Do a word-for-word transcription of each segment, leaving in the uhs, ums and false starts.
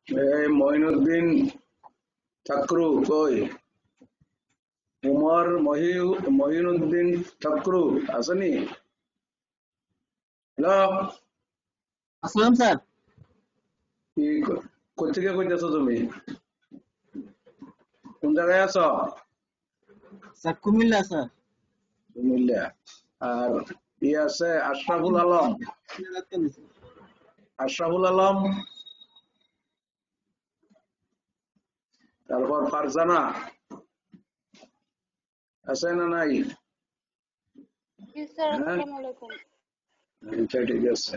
এই মঈনুদ্দিন ঠাকুরু কই? উমর মহি মঈনুদ্দিন ঠাকুরু আসেনি? হ্যালো, আসসালাম স্যার। কি কোথেকে কইতেছো তুমি? কোন জায়গায় আছো? Sir Comilla sir. কুমিল্লা। আর ই আছে আশরাফুল আলম। আশরাফুল আলম, তারপর ফারজানা আছে না নাই? জি স্যার, হ্যাঁ, আসসালামু আলাইকুম। আচ্ছা, ঠিক আছে।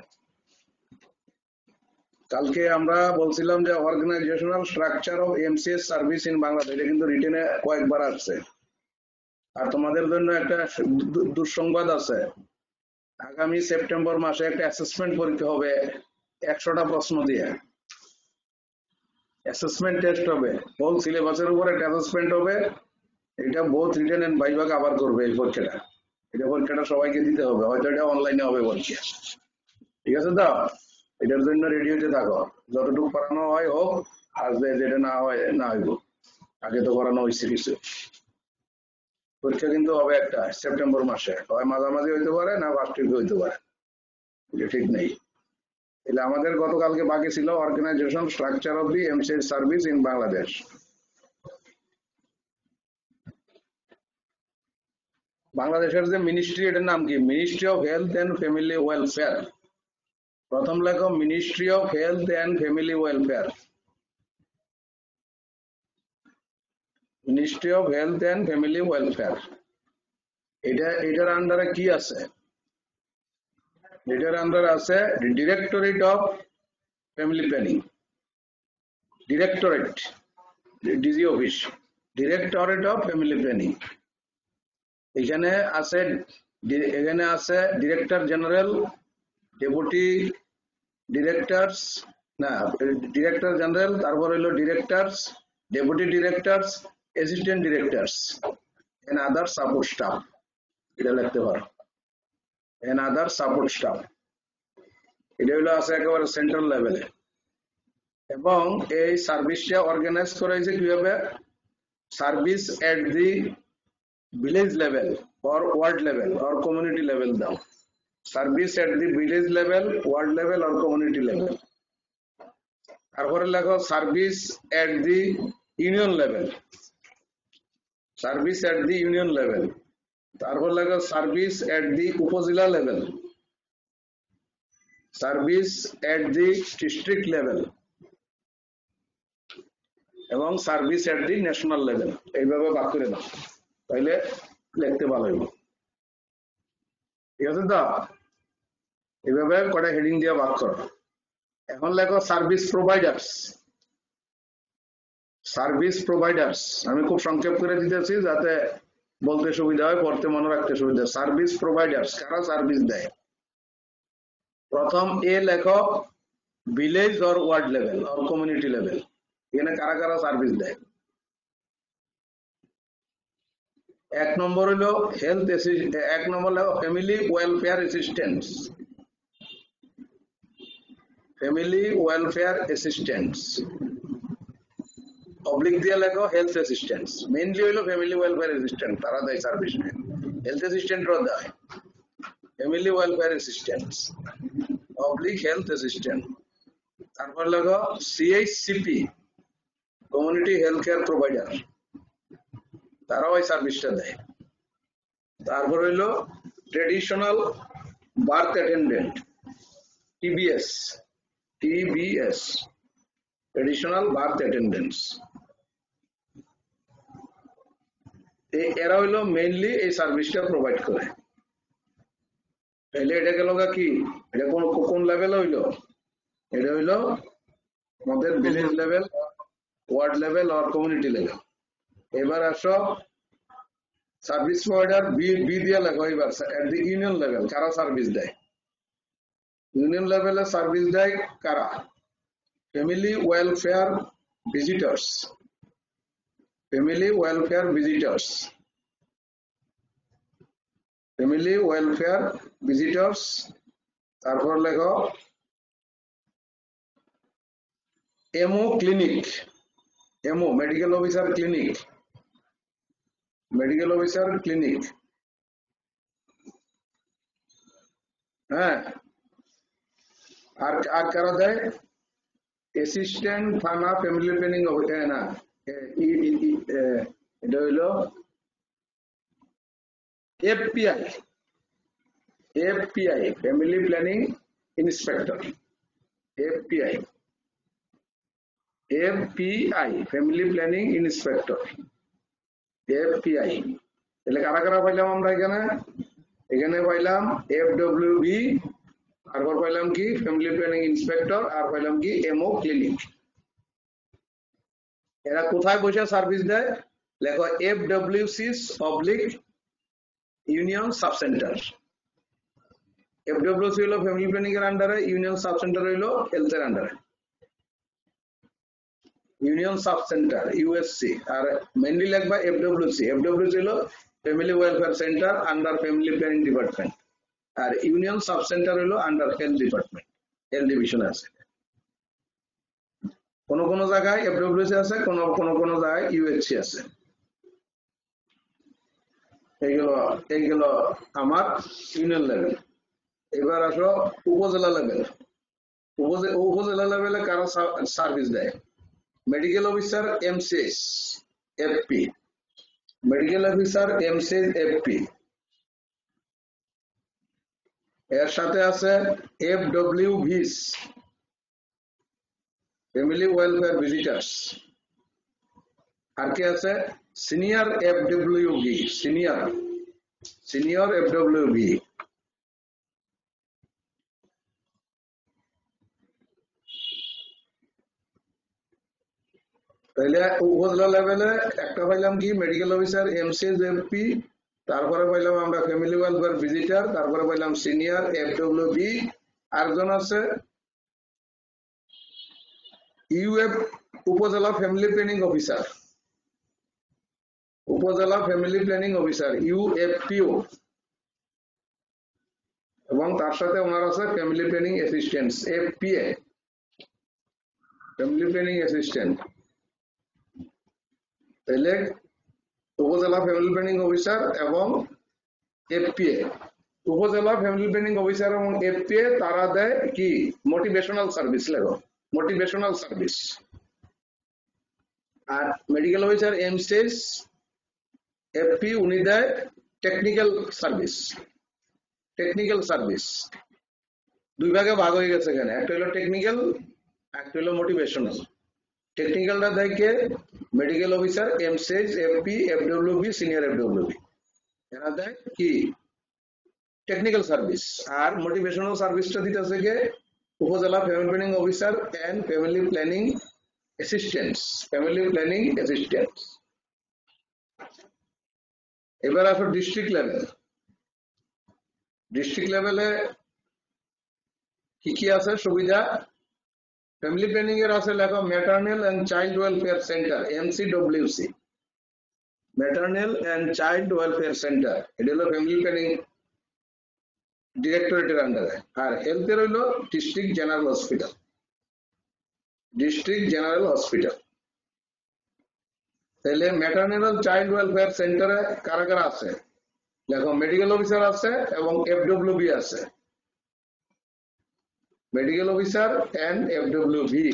কালকে আমরা বলছিলাম যে organisational structure of MCS service in Bangladesh, এটা কিন্তু রিটেনে কয়েকবার আসছে। আর তোমাদের জন্য একটা দু- দুঃসংবাদ আছে। আগামী সেপ্টেম্বর মাসে একটা অ্যাসেসমেন্ট পরীক্ষা হবে একশোটা প্রশ্ন দিয়ে। অ্যাসেসমেন্ট টেস্ট হবে, হোল সিলেবাসের উপর একটা অ্যাসেসমেন্ট হবে। এটা both written and viva cover করবে এই পরীক্ষাটা। এটা পরীক্ষাটা সবাইকে দিতে হবে, হয়তো এটা অনলাইনে হবে পরীক্ষা। ঠিক আছে তো? এটার জন্য রেডি হতে থাকো, যতটুকু পড়ানো হয় হোক, আর যে- যেটা না হয় না হইব। আগে তো করানো হয়েছে কিছু। পরীক্ষা কিন্তু হবে একটা সেপ্টেম্বর মাসে, হয় মাঝামাঝি হইতে পারে, না ফার্স্ট উইকে হইতে পারে, এটা ঠিক নেই। তাহলে আমাদের গতকালকে বাকি ছিল organisation structure of the MCS service in Bangladesh. বাংলাদেশের যে মিনিস্ট্রি, এটার নাম কি? Ministry of health and family welfare. প্রথম লেখো ministry of health and family welfare. Ministry of health and family welfare. এটা এটার আন্ডারে কি আছে? এটার আন্ডারে আছে directorate of family planning. Directorate, DG office, directorate of family planning. এখানে আছে এখানে আছে ডিরেক্টর জেনারেল, ডেপুটি ডিরেক্টরস, না ডিরেক্টর জেনারেল, তারপর হলো directors, deputy directors, assistant directors and other support staff. এটা লিখতে পারো, এন্ড আদার সাপোর্ট স্টাফ। এটা হলো আছে একেবারে সেন্ট্রাল লেভেলে। এবং এই সার্ভিসটা অর্গানাইজ করা হয়েছে কিভাবে? Service at the village level or ward level or community level দাও। Service at the village level, ward level or community level. তারপরে লেখো service at the union level, service at the union level. তারপর লেখো service at the upazila level, service at the district level, এবং service at the national level. এইভাবে ভাগ করে দাও, তাইলে লিখতে ভালো হইব। ঠিক আছে তো? এইভাবে কটা হেডিং দিয়ে ভাগ করো। এখন লেখো সার্ভিস প্রোভাইডার্স। সার্ভিস প্রোভাইডার্স আমি খুব সংক্ষেপ করে দিতেছি যাতে বলতে সুবিধা হয়, পড়তে মনে রাখতে সুবিধা। সার্ভিস প্রোভাইডার্স কারা সার্ভিস দেয়? প্রথম এ লেখো village or ward level or community level. এখানে কারা কারা সার্ভিস দেয়? এক নম্বর হলো হেলথ, এক নম্বর লেখো family welfare assistants. Family welfare assistants oblique দিয়ে লেখো হেলথ অ্যাসিস্ট্যান্টস। মেইনলি হইলো ফ্যামিলি ওয়েলফেয়ার অ্যাসিস্ট্যান্ট, তারা দেয় সার্ভিস। হেলথ অ্যাসিস্ট্যান্টও দেয়। Family welfare assistants oblique health assistant. তারপর লেখো CHCP, community health care provider, তারাও এই সার্ভিসটা দেয়। তারপর হইলো traditional birth attendant, TBS, TBS, traditional birth attendants. এরা হইলো মেইনলি এই সার্ভিসটা প্রোভাইড করে। তাহলে এটা গেল কি? এটা কোন কোন লেভেল হইলো? এটা হইলো আমাদের ভিলেজ লেভেল, ওয়ার্ড লেভেল আর কমিউনিটি লেভেল। এবার আসো সার্ভিস প্রোভাইডার বি বি দিয়ে লেখো। এবার এট দি ইউনিয়ন লেভেল কারা সার্ভিস দেয়? ইউনিয়ন লেভেলে সার্ভিস দেয় কারা? Family welfare visitors, family welfare visitors, family welfare visitors. তারপর লেখো MO clinic, MO medical officer clinic, medical officer clinic, হ্যাঁ। আর আর কারা দেয়? অ্যাসিস্ট্যান্ট থানা ফ্যামিলি প্ল্যানিং না, এটা হইলো FPI, FPI family planning inspector, FPI, FPI family planning inspector, FPI. তাহলে কারা কারা পাইলাম আমরা এখানে? এখানে পাইলাম এফডব্লিউবি, তারপর পাইলাম কি ফ্যামিলি প্ল্যানিং ইন্সপেক্টর, আর পাইলাম কি এমও ক্লিনিক। এরা কোথায় বসে সার্ভিস দেয়? লেখো FWC public union sub centre. FWC হলো ফ্যামিলি প্ল্যানিং এর আন্ডারে, ইউনিয়ন সাব সেন্টার হইলো হেলথ এর আন্ডারে। ইউনিয়ন সাব সেন্টার ইউএসসি, আর মেইনলি লিখবা এফডব্লিউসি। এফডব্লিউসি হলো family welfare centre under family planning department, আর ইউনিয়ন সাব সেন্টার হলো under health department, health division আছে। কোন কোন জায়গায় এফডব্লিউসি আছে, কোন কোন কোন জায়গায় ইউএসসি আছে। এইগুলো এইগুলো আমার ইউনিয়ন লেভেল। এবার আসো উপজেলা লেভেল। উপজেলা লেভেলে কারা সার্ভিস দেয়? Medical officer MCS FP, medical officer MCS FP. এর সাথে আছে এফডব্লিউভিস ফ্যামিলি ওয়েলফেয়ার ভিজিটার্স। আর কি আছে? Senior FWV, senior senior FWV. তাহলে উপজেলা লেভেলে একটা পাইলাম কি মেডিকেল অফিসার এমসিএস এফপি, তারপরে পাইলাম আমরা ফ্যামিলি ওয়েলফেয়ার ভিজিটার, তারপরে পাইলাম সিনিয়র এফডব্লিউভি। আরেকজন আছে UF upazila family planning officer, upazila family planning officer UFPO, এবং তার সাথে ওনার আছে family planning assistant FPA, family planning assistant. তাহলে উপজেলা ফ্যামিলি প্ল্যানিং অফিসার এবং FPA. Upazila family planning officer এবং এফপিএ তারা দেয় কি মোটিভেশনাল সার্ভিস, লেখো মোটিভেশনাল সার্ভিস। আর মেডিকেল অফিসার এমসিএস এফপি উনি দেয় টেকনিক্যাল সার্ভিস, টেকনিক্যাল সার্ভিস। দুই ভাগে ভাগ হয়ে গেছে এখানে, একটা হলো টেকনিক্যাল, একটা হলো মোটিভেশনাল। টেকনিক্যালটা দেয় কে? Medical officer MCS FP FWV senior FWV, এরা দেয় কি টেকনিক্যাল সার্ভিস। আর মোটিভেশনাল সার্ভিসটা দিতেছে কে? Upazila family planning officer and family planning assistants, family planning assistants. এবার আসো ডিস্ট্রিক্ট লেভেল। ডিস্ট্রিক্ট লেভেলে কি কি আছে সুবিধা? ফ্যামিলি প্ল্যানিং এর আছে লেখো maternal and child welfare centre MCWC, maternal and child welfare centre, এটা হলো ফ্যামিলি প্ল্যানিং ডিরেক্টরেটের আন্ডারে। আর হেলথের হইলো district general hospital, district general hospital. তাহলে ম্যাটারনাল চাইল্ড ওয়েলফেয়ার সেন্টারে কারা কারা আছে? দেখো মেডিকেল অফিসার আছে এবং এফডব্লিউবি আছে, মেডিকেল অফিসার এন্ড এফডব্লিউবি।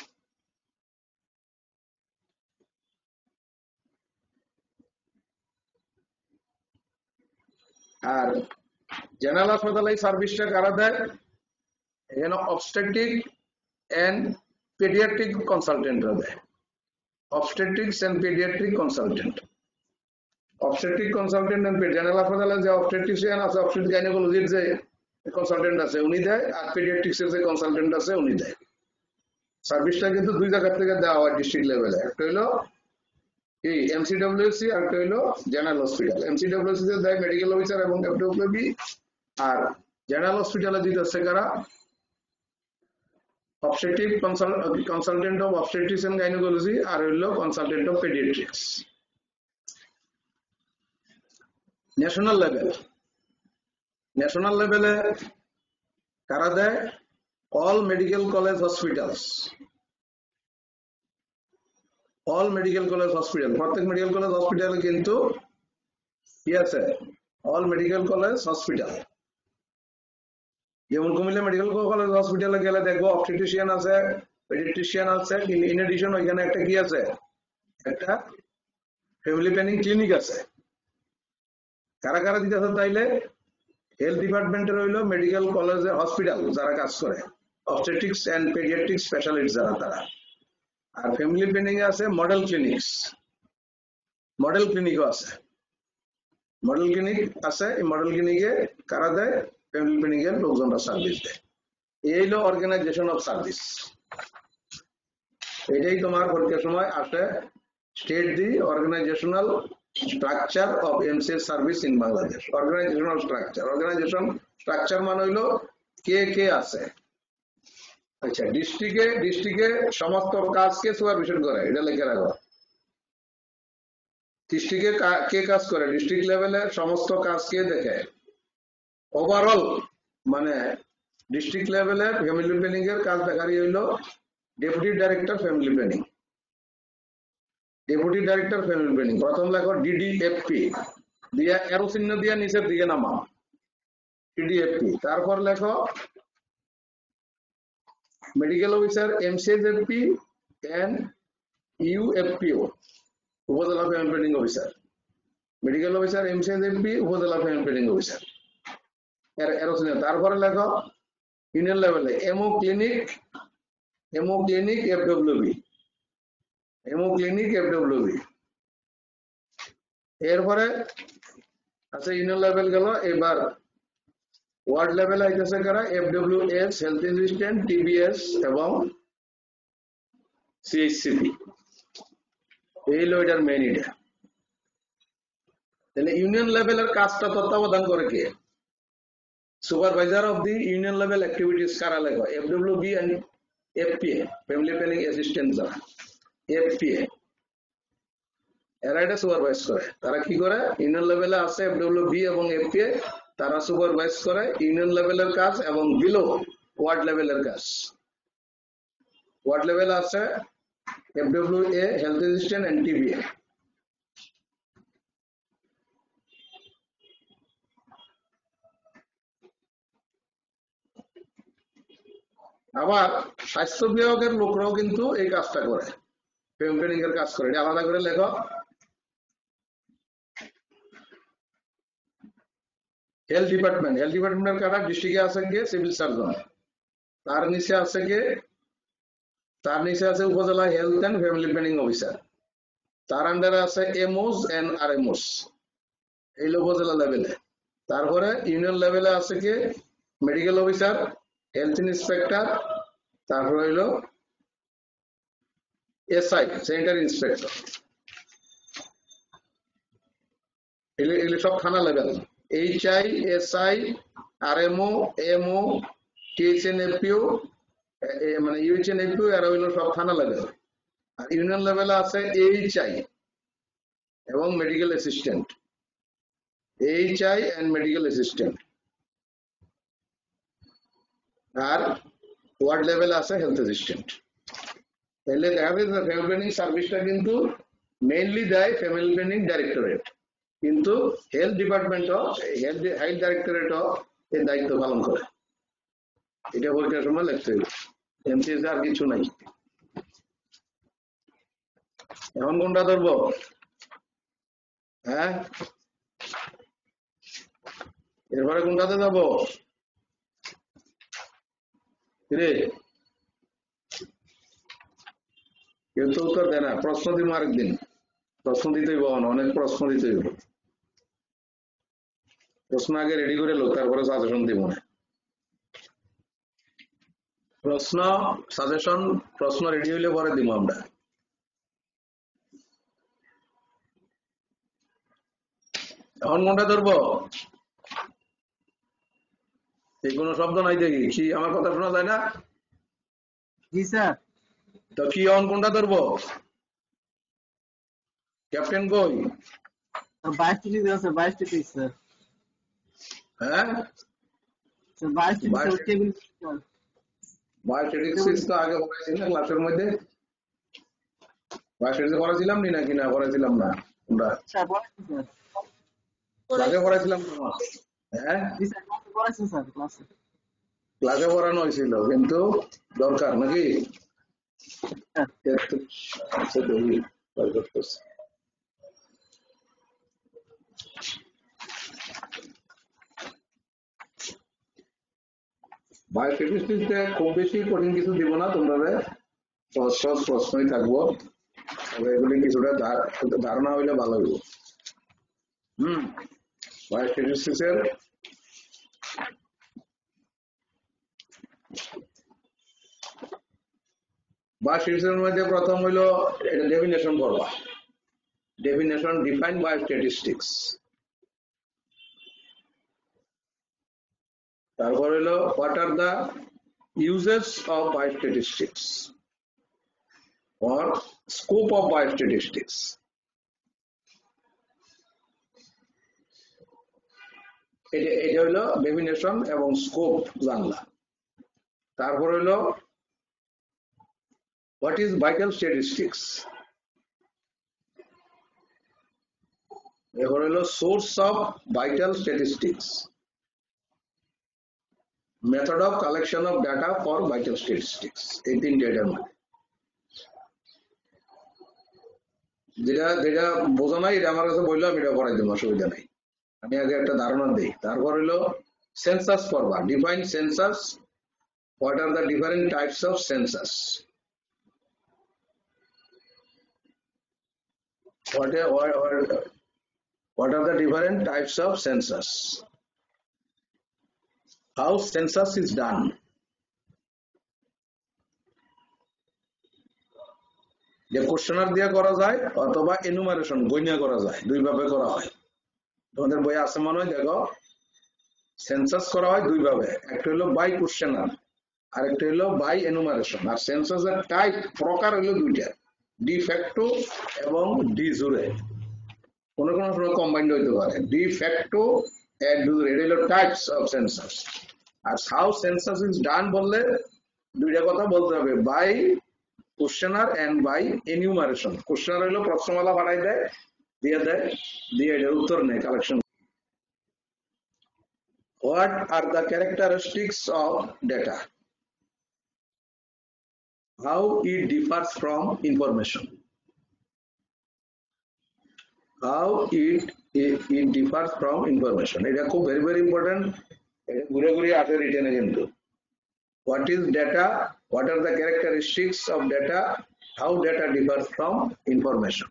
আর জেনারেল হাসপাতালে এই সার্ভিসটা কারা দেয়? এখানে অবস্টেট্রিক এন্ড পেডিয়াট্রিক কনসালটেন্টরা দেয়, obstetrics and paediatric consultant. Obstetric consultant and general হাসপাতালে যে অবস্টেট্রিশিয়ান আছে, অবস্টেট্রিক গাইনোকোলজির যে কনসালটেন্ট আছে উনি দেয়, আর পেডিয়াট্রিক্সের যে কনসালটেন্ট আছে উনি দেয়। সার্ভিসটা কিন্তু দুই জায়গা থেকে দেওয়া হয় ডিস্ট্রিক্ট লেভেলে, একটা হইলো এই এমসিডব্লিউসি আর একটা হইলো জেনারেল হসপিটাল। এমসিডব্লিউসি তে দেয় মেডিকেল অফিসার এবং এফডব্লিউবি, আর জেনারেল হসপিটালে দিতেছে কারা? Obstetric consultant of obstetrics and gynaecology, আর হইলো consultant of paediatrics. National level, national লেভেলে কারা দেয়? All medical college hospitals, all medical college hospital, প্রত্যেক মেডিকেল কলেজ হসপিটালে কিন্তু কি আছে, অল মেডিকেল কলেজ হসপিটাল। যেমন কুমিল্লা মেডিকেল কলেজ হসপিটালে গেলে দেখবো অবস্টেট্রিশিয়ান আছে, পেডিয়াট্রিশিয়ান আছে, ইন এডিশন ওইখানে একটা কি আছে, একটা ফ্যামিলি প্ল্যানিং ক্লিনিক আছে। কারা কারা দিতেছে তাইলে, হেলথ ডিপার্টমেন্টের হইলো মেডিকেল কলেজে হসপিটাল যারা কাজ করে, অবস্টেট্রিক্স এন্ড পেডিয়াট্রিক্স স্পেশালিস্ট যারা তারা। আর ফ্যামিলি প্ল্যানিং এ আছে মডেল ক্লিনিক্স, মডেল ক্লিনিকও আছে, মডেল ক্লিনিক আছে। এই মডেল ক্লিনিকে কারা দেয়, ফ্যামিলি প্ল্যানিং এর লোকজনরা সার্ভিস দেয়। এই হলো অর্গানাইজেশন অফ সার্ভিস। এটাই তোমার পরীক্ষার সময় আসে, state the organisational structure of MCS service in Bangladesh. Organisational structure, organisation structure মানে হইলো কে কে আছে। আচ্ছা, ডিস্ট্রিক্টে ডিস্ট্রিক্টে সমস্ত কাজকে সুপারভিশন করে, এটা লিখে রাখো। ডিস্ট্রিক্টে কে কাজ করে, ডিস্ট্রিক্ট লেভেলে সমস্ত কাজ কে দেখে। ওভারঅল মানে ডিস্ট্রিক্ট লেভেলে ফ্যামিলি প্ল্যানিং এর কাজ দেখারই হইলো deputy director family planning. Deputy director family planning প্রথম লেখো ডিডিএফপি দিয়া এরো চিহ্ন দিয়া নিচের দিকে নামাও, ডিডিএফপি। তারপর লেখো medical officer MCSFP and UFPO, upazila family planning officer. Medical officer MCSFP upazila family planning officer এর এরো চিহ্ন। তারপরে লেখো ইউনিয়ন লেভেলে MO clinic, MO clinic FWV, MO clinic FWV. এরপরে আচ্ছা ইউনিয়ন লেভেল গেল। এবার ওয়ার্ড লেভেলে আইতেছে কারা, এফডব্লিউএস, হেলথ অ্যাসিস্ট্যান্ট, টিবিএস এবং সিএইচসিপি। এই হলো এটার মেইন। এটা তাহলে ইউনিয়ন লেভেলের কাজটা তত্ত্বাবধান করে কে, supervisor of the union level activities কারা লেখো, FWV and FPA, family planning assistant যারা এফপিএ, এরা এটা সুপারভাইজ করে। তারা কি করে, ইউনিয়ন লেভেলে আছে এফডব্লিউবি এবং এফপিএ, তারা সুপারভাইজ করে ইউনিয়ন লেভেলের কাজ এবং বিলো ওয়ার্ড লেভেলের কাজ। ওয়ার্ড লেভেলে আছে FWA, health assistant and TBA. আবার স্বাস্থ্য বিভাগের লোকরাও কিন্তু এই কাজটা করে, ফ্যামিলি প্ল্যানিং এর কাজ করে। এটা আলাদা করে লেখো। হেলথ ডিপার্টমেন্ট, হেলথ ডিপার্টমেন্টের কারা, ডিস্ট্রিক্টে আছে কে, সিভিল সার্জন। তার নিচে আছে কে, তার নিচে আছে upazila health and family planning officer. তার আন্ডারে আছে এমওস এন্ড আরএমওস, এই উপজেলা লেভেলে। তারপরে ইউনিয়ন লেভেলে আছে কে, মেডিকেল অফিসার, হেলথ ইন্সপেক্টর, তারপরে হইলো এসআই, সেন্টার ইন্সপেক্টর। এগুলো সব থানা level. HI, SI, RMO, MO, THNFPO, মানে ইউএইচএনএফপিও, এরা হইলো সব থানা লেভেল। আর ইউনিয়ন লেভেলে আছে এইচআই এবং medical assistant, HI and medical assistant. আর ওয়ার্ড লেভেলে আছে হেলথ অ্যাসিস্ট্যান্ট। তাহলে দেখা যায় ফ্যামিলি প্ল্যানিং সার্ভিসটা কিন্তু মেইনলি দেয় ফ্যামিলি প্ল্যানিং ডাইরেক্টরেট, কিন্তু হেলথ ডিপার্টমেন্টও, হেলথ হেলথ ডাইরেক্টরেটও এর দায়িত্ব পালন করে। এটা পরীক্ষার সময় লিখতে হবে, এমসিএস আর কিছু নাই। এখন কোনটা ধরবো, হ্যাঁ এরপরে কোনটাতে যাবো রে, কেউ তো উত্তর দেয় না। প্রশ্ন দিব আরেকদিন, প্রশ্ন দিতেই হইব, অনেক প্রশ্ন দিতে হইব। প্রশ্ন আগে রেডি করে লোক, তারপরে সাজেশন দিব না। প্রশ্ন সাজেশন প্রশ্ন রেডি হইলে পরে দিব আমরা। এখন কোনটা ধরবো, এই কোনো শব্দ নাই দেখি, কি আমার কথা শোনা যায় না? জি স্যার। তো কি এখন কোনটা ধরবো, ক্যাপ্টেন কই? বাইশটি দিতে আছে, বাইশটি পিস স্যার। হ্যাঁ বাইশটি টেবিল, বায়োস্ট্যাটিক্স তো আগে পড়াইছি না ক্লাসের মধ্যে। বায়োস্ট্যাটিস্টিক্স পড়াছিলাম নি নাকি না পড়াছিলাম না আমরা স্যার পড়াচ্ছি স্যার। ক্লাসে পড়াছিলাম তোমার হ্যাঁ জি স্যার ক্লাসে পড়াচ্ছি স্যার ক্লাসে। ক্লাসে পড়ানো হয়েছিল কিন্তু দরকার নাকি স্যার আচ্ছা দেখি বের করতেছি। বায়োস্ট্যাটিস্টিক্সে খুব বেশি কঠিন কিছু দিব না তোমরা সহজ সহজ প্রশ্নই থাকবো তবে এগুলি কিছুটা ধা- ধারণা হইলে ভালো হইব। হুম বায়োস্ট্যাটিস্টিক্সের বায়োস্ট্যাটিস্টিক্সের মধ্যে প্রথম হইলো এটা ডেফিনেশন করবা। Definition define biostatistics. তারপর হইলো what are the uses of biostatistics or scope of biostatistics. এটা এটা হলো ডেফিনেশন এবং স্কোপ জানলা। তারপর হলো হোয়াট ইজ ভাইটাল স্ট্যাটিস্টিক্স। এরপর হলো source of vital statistics, method of collection of data for vital statistics. এই তিনটে এটার মধ্যে যেটা যেটা বোঝা নাই এটা আমার কাছে বললো আমি এটা করাই দেবো, অসুবিধা নেই। আমি আগে একটা ধারণা দিই। তারপর হলো সেন্সাস করবা। Define census, what are the different types of census, what are, what, what, what are the different types of census, how census is done, যে কোশ্চেনার দিয়ে করা যায় অথবা এনুমারেশন গণনা করা যায়, দুই ভাবে করা হয়। তোমাদের বই আছে মনে হয়, দেখো সেন্সাস করা হয় দুই ভাবে, একটা হলো বাই কোশ্চেনার আর একটা হলো বাই এনুমারেশন। আর সেন্সাসের টাইপ প্রকার হলো দুইটা, ডি ফ্যাক্টো এবং ডি জুরে। কোন কোন সময় কম্বাইন্ড হইতে পারে, de facto and D jure. এটা হলো টাইপস অফ সেন্সাস। আর হাউ সেন্সাস ইজ ডান বললে দুইটা কথা বলতে হবে, by questionnaire and by enumeration. Questionnaire হলো প্রশ্নমালা বাড়াই দেয়, দিয়ে দেয়, দিয়ে এটার উত্তর নেয় collection. What are the characteristics of data? How it differs from information? How it it, it differs from information? এটা খুব very very important. এটা ঘুরে ঘুরে আসে রিটেনে কিন্তু। What is data? What are the characteristics of data? How data differs from information?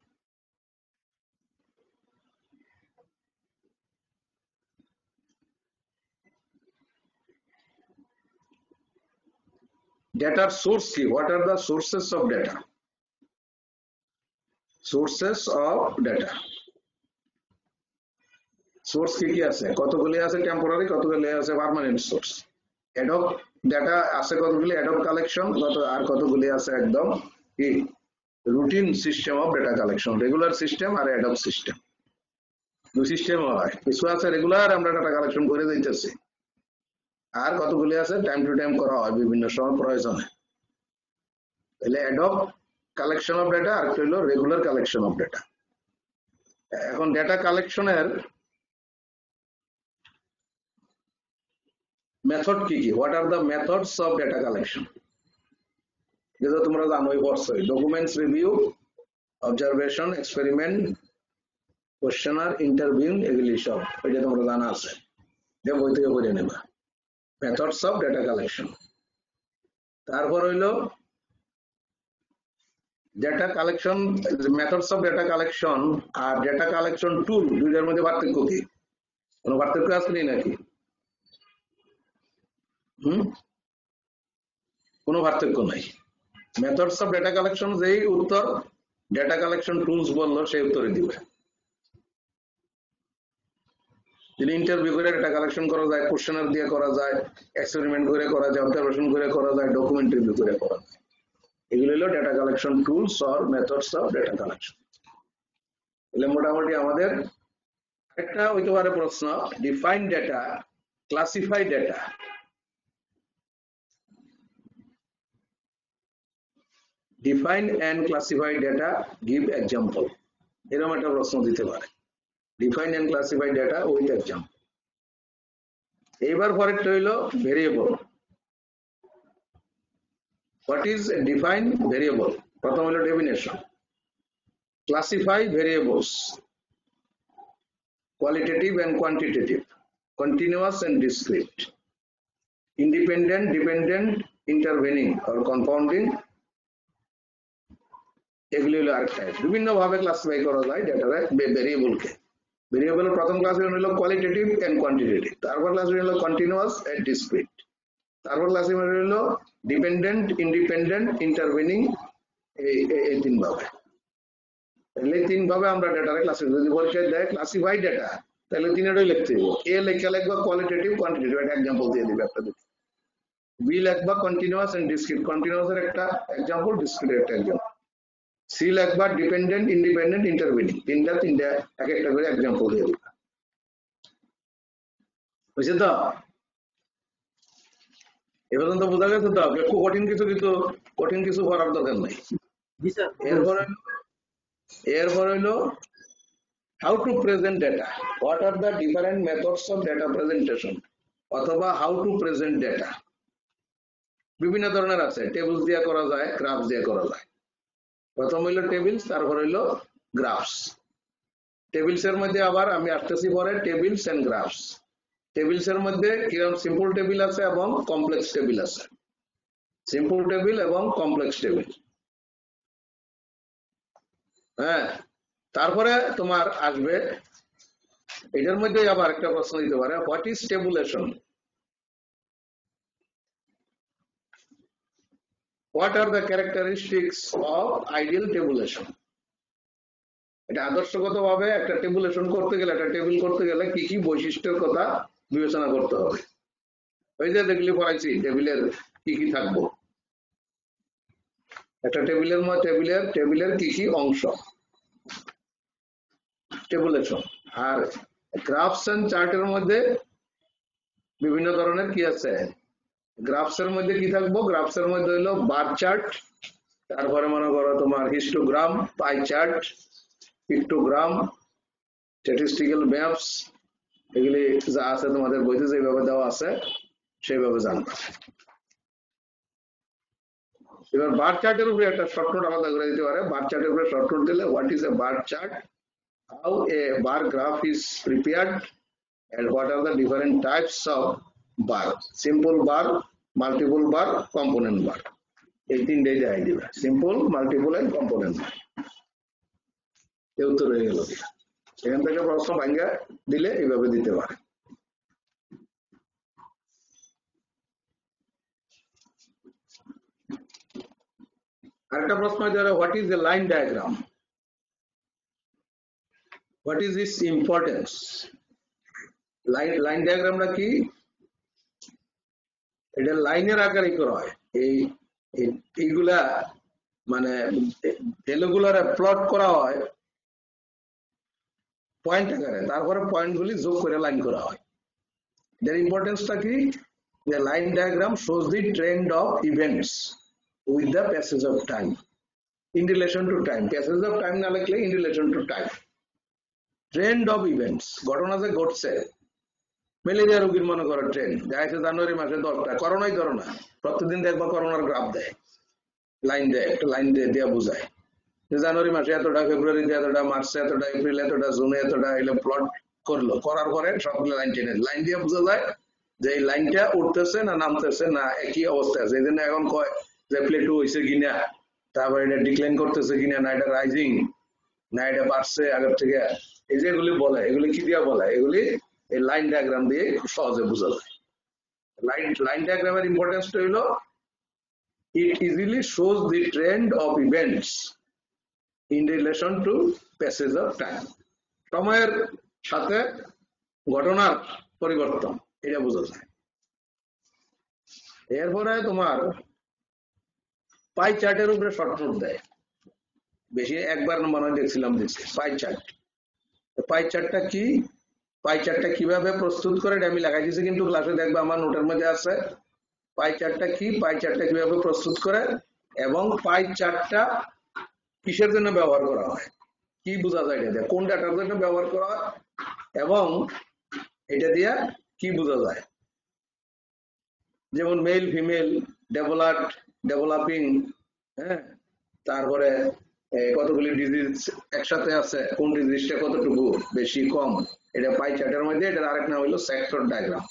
Data source কি? What are the sources of data? Sources of data. Source কি কি আছে? কতগুলি আছে টেম্পোরারি, কতগুলি আছে পার্মানেন্ট সোর্স। অ্যাডক ডাটা আছে কতগুলি, অ্যাডক কালেকশন কত, আর কতগুলি আছে একদম কি routine system of data collection. Regular system আর অ্যাডক সিস্টেম, দুই সিস্টেম হয়। কিছু আছে রেগুলার আমরা ডাটা কালেকশন করে দিতেছি, আর কতগুলি আছে টাইম টু টাইম করা হয় বিভিন্ন সময় প্রয়োজনে। তাহলে অ্যাডক কালেকশন অফ ডাটা আর হলো রেগুলার কালেকশন অফ ডাটা। এখন ডাটা কালেকশনের মেথড কি কি? What are the methods of data collection? যেটা তোমরা জানোই পড়ছোই, documents review, observation, experiment, questionnaire, interview, এগুলি সব এটা তোমরা জানা আছে, যে বই থেকে করে নেবা। Methods of data collection. তারপর হইলো data collection, methods of data collection আর ডেটা কালেকশন টুল, দুইটার মধ্যে পার্থক্য কি? কোনো পার্থক্য আছে নাকি? হুম, কোনো পার্থক্য নাই। মেথডস অফ ডেটা কালেকশন যেই উত্তর, ডেটা কালেকশন টুলস বললো সেই উত্তরে দিবে। যদি ইন্টারভিউ করে ডেটা কালেকশন করা যায়, কোশ্চেনার দিয়ে করা যায়, এক্সপেরিমেন্ট করে করা যায়, অবজারভেশন করে করা যায়, ডকুমেন্ট রিভিউ করে করা যায়, এগুলো হলো data collection tools or methods of data collection. তাহলে মোটামুটি আমাদের একটা হইতে পারে প্রশ্ন, define data, classify data. Define and classify data, give example, এরকম একটা প্রশ্ন দিতে পারে। Define and classify data with example. এইবার পরেরটা হইলো variable. What is define variable? প্রথম হলো definition. Classify variables, qualitative and quantitative, continuous and discrete, independent, dependent, intervening or confounding, এগুলি হলো আরেকটা। বিভিন্ন ভাবে ক্লাসিফাই করা যায় ডেটারে ভেরিয়েবলকে। ভেরিয়েবলের প্রথম ক্লাসিফিকেশন হলো কোয়ালিটেটিভ এন্ড কোয়ান্টিটেটিভ, তারপর ক্লাসিফিকেশন হলো কন্টিনিউয়াস এন্ড ডিসক্রিট, তারপর ক্লাসিফিকেশন হলো ডিপেন্ডেন্ট, ইন্ডিপেন্ডেন্ট, ইন্টারভেনিং, এই এই তিন ভাবে। তাহলে তিন ভাবে আমরা ডেটারে ক্লাসিফাই, যদি পরীক্ষায় দেয় ক্লাসিফাই ডেটা, তাহলে তিনটাই লিখতে হবে। এ লেখা লিখবা কোয়ালিটেটিভ, কোয়ান্টিটেটিভ, একটা এক্সাম্পল দিয়ে দিবে একটা দুটো। বি লিখবা কন্টিনিউয়াস এন্ড ডিসক্রিট, কন্টিনিউয়াস এর একটা এক্সাম্পল, ডিসক্রিট একটা এক্সাম্পল। সি লিখবা ডিপেন্ডেন্ট, ইন্ডিপেন্ডেন্ট, ইন্টারভেনিং, তিনটা তিনটা এক একটা করে এক্সাম্পল দিয়ে দিবা। বুঝছেন তো? এবার তো বোঝা গেছে তো, একটু কঠিন কিছু কিন্তু কঠিন কিছু করার দরকার নাই। জি স্যার। এরপরে এরপর হইলো how to present data, what are the different methods of data presentation, অথবা how to present data। বিভিন্ন ধরনের আছে, টেবিলস দিয়ে করা যায়, গ্রাফস দিয়ে করা যায়। প্রথম হইলো টেবিলস, তারপর হইলো গ্রাফস। টেবিলস এর মধ্যে আবার আমি আসতেছি পরে টেবিলস এন্ড গ্রাফস। টেবিলস এর মধ্যে কিরকম সিম্পল টেবিল আছে এবং কমপ্লেক্স টেবিল আছে। সিম্পল টেবিল এবং কমপ্লেক্স টেবিল। হ্যাঁ, তারপরে তোমার আসবে এটার মধ্যে আবার একটা প্রশ্ন দিতে পারে, what is tabulation, what are the characteristics of ideal tabulation. এটা আদর্শগত ভাবে একটা টেবুলেশন করতে গেলে, একটা টেবিল করতে গেলে কি কি বৈশিষ্ট্যের কথা বিবেচনা করতে হবে। ওই যে দেখলি পড়াইছি টেবিলের কি কি থাকবো, একটা টেবিলের মধ্যে টেবিলের টেবিলের কি কি অংশ, টেবুলেশন। আর গ্রাফস এন্ড চার্টের মধ্যে বিভিন্ন ধরনের কি আছে, গ্রাফস এর মধ্যে কি থাকবো, গ্রাফস এর মধ্যে হলো বার চার্ট, তারপরে মনে করো তোমার histogram, pie chart, pictogram, statistical maps, এগুলি যা আছে তোমাদের বইতে যেভাবে দেওয়া আছে সেইভাবে জানবা। এবার বার চার্টের উপরে একটা শর্ট নোট আলাদা করে দিতে পারে। বার চার্টের উপরে শর্ট নোট দিলে what is a bar chart, how a bar graph is prepared, and what are the different types of bar, simple bar, multiple bar, component bar, এই তিনটাই দেখাই দিবে, simple, multiple and component bar. এই উত্তর হয়ে গেল। এখান থেকে প্রশ্ন ভাঙ্গা দিলে এইভাবে দিতে পারে। আরেকটা প্রশ্ন হতে পারে, what is a line diagram, what is its importance, line line ডায়াগ্রামটা কি, এটা লাইনের আকারে করা হয়। এই এইগুলা মানে ভ্যালুগুলারে প্লট করা হয় পয়েন্ট আকারে, তারপরে পয়েন্ট গুলি যোগ করে লাইন করা হয়। এর ইম্পর্টেন্সটা কি, যে line diagram shows the trend of events with the passage of time in relation to time, passage of time না লিখলে in relation to time, trend of events, ঘটনা যে ঘটছে। ম্যালেরিয়া রোগীর মনে করো ট্রেন্ড দেখাচ্ছে জানুয়ারি মাসে দশটা, করোনাই ধরো না, প্রতিদিন দেখবা করোনার গ্রাফ দেয়, লাইন দেয়, একটা লাইন দিয়ে দেওয়া বোঝায় যে জানুয়ারি মাসে এতটা, ফেব্রুয়ারিতে এতটা, মার্চে এতটা, এপ্রিল এতটা, জুনে এতটা, এগুলো প্লট করলো, করার পরে সবগুলো লাইন টেনে লাইন দিয়ে বোঝা যায় যে এই লাইনটা উঠতেছে না নামতেছে না একই অবস্থায় আছে। এই জন্য এখন কয় যে প্লেটু হয়েছে কিনা, তারপরে এটা ডিক্লাইন করতেছে কিনা, না এটা রাইজিং, না এটা বাড়ছে আগের থেকে, এই যে এগুলি বলে, এগুলি কি দিয়া বলে, এগুলি এই লাইন ডায়াগ্রাম দিয়ে খুব সহজে বোঝা যায়। লাইন লাইন ডায়াগ্রামের ইম্পর্টেন্সটা হলো it easily shows the trend of events in relation to passage of time, সময়ের সাথে ঘটনার পরিবর্তন, এটা বোঝা যায়। এরপরে তোমার পাই চার্টের উপরে শর্ট নোট দেয়, বেশি একবার মনে হয় দেখছিলাম দেখছি পাই চার্ট। পাই চার্টটা কি, পাই চার্টটা কিভাবে প্রস্তুত করে এটা আমি লেখাই দিয়েছি, কিন্তু ক্লাসে দেখবে আমার নোটের মধ্যে আছে। পাই চার্টটা কি, পাই চার্টটা কিভাবে প্রস্তুত করে, এবং পাই চার্টটা কিসের জন্য ব্যবহার করা হয়, কি বোঝা যায় এটা দিয়ে, কোন ডাটার জন্য ব্যবহার করা হয় এবং এটা দিয়ে কি বোঝা যায়। যেমন মেল ফিমেল, ডেভেলপড, ডেভেলপিং, হ্যাঁ, তারপরে কতগুলি ডিজিজ একসাথে আছে, কোন ডিজিজটা কতটুকু বেশি কম, এটা পাই চার্টের মধ্যে। এটার আরেক নাম হলো সেক্টর ডায়াগ্রাম।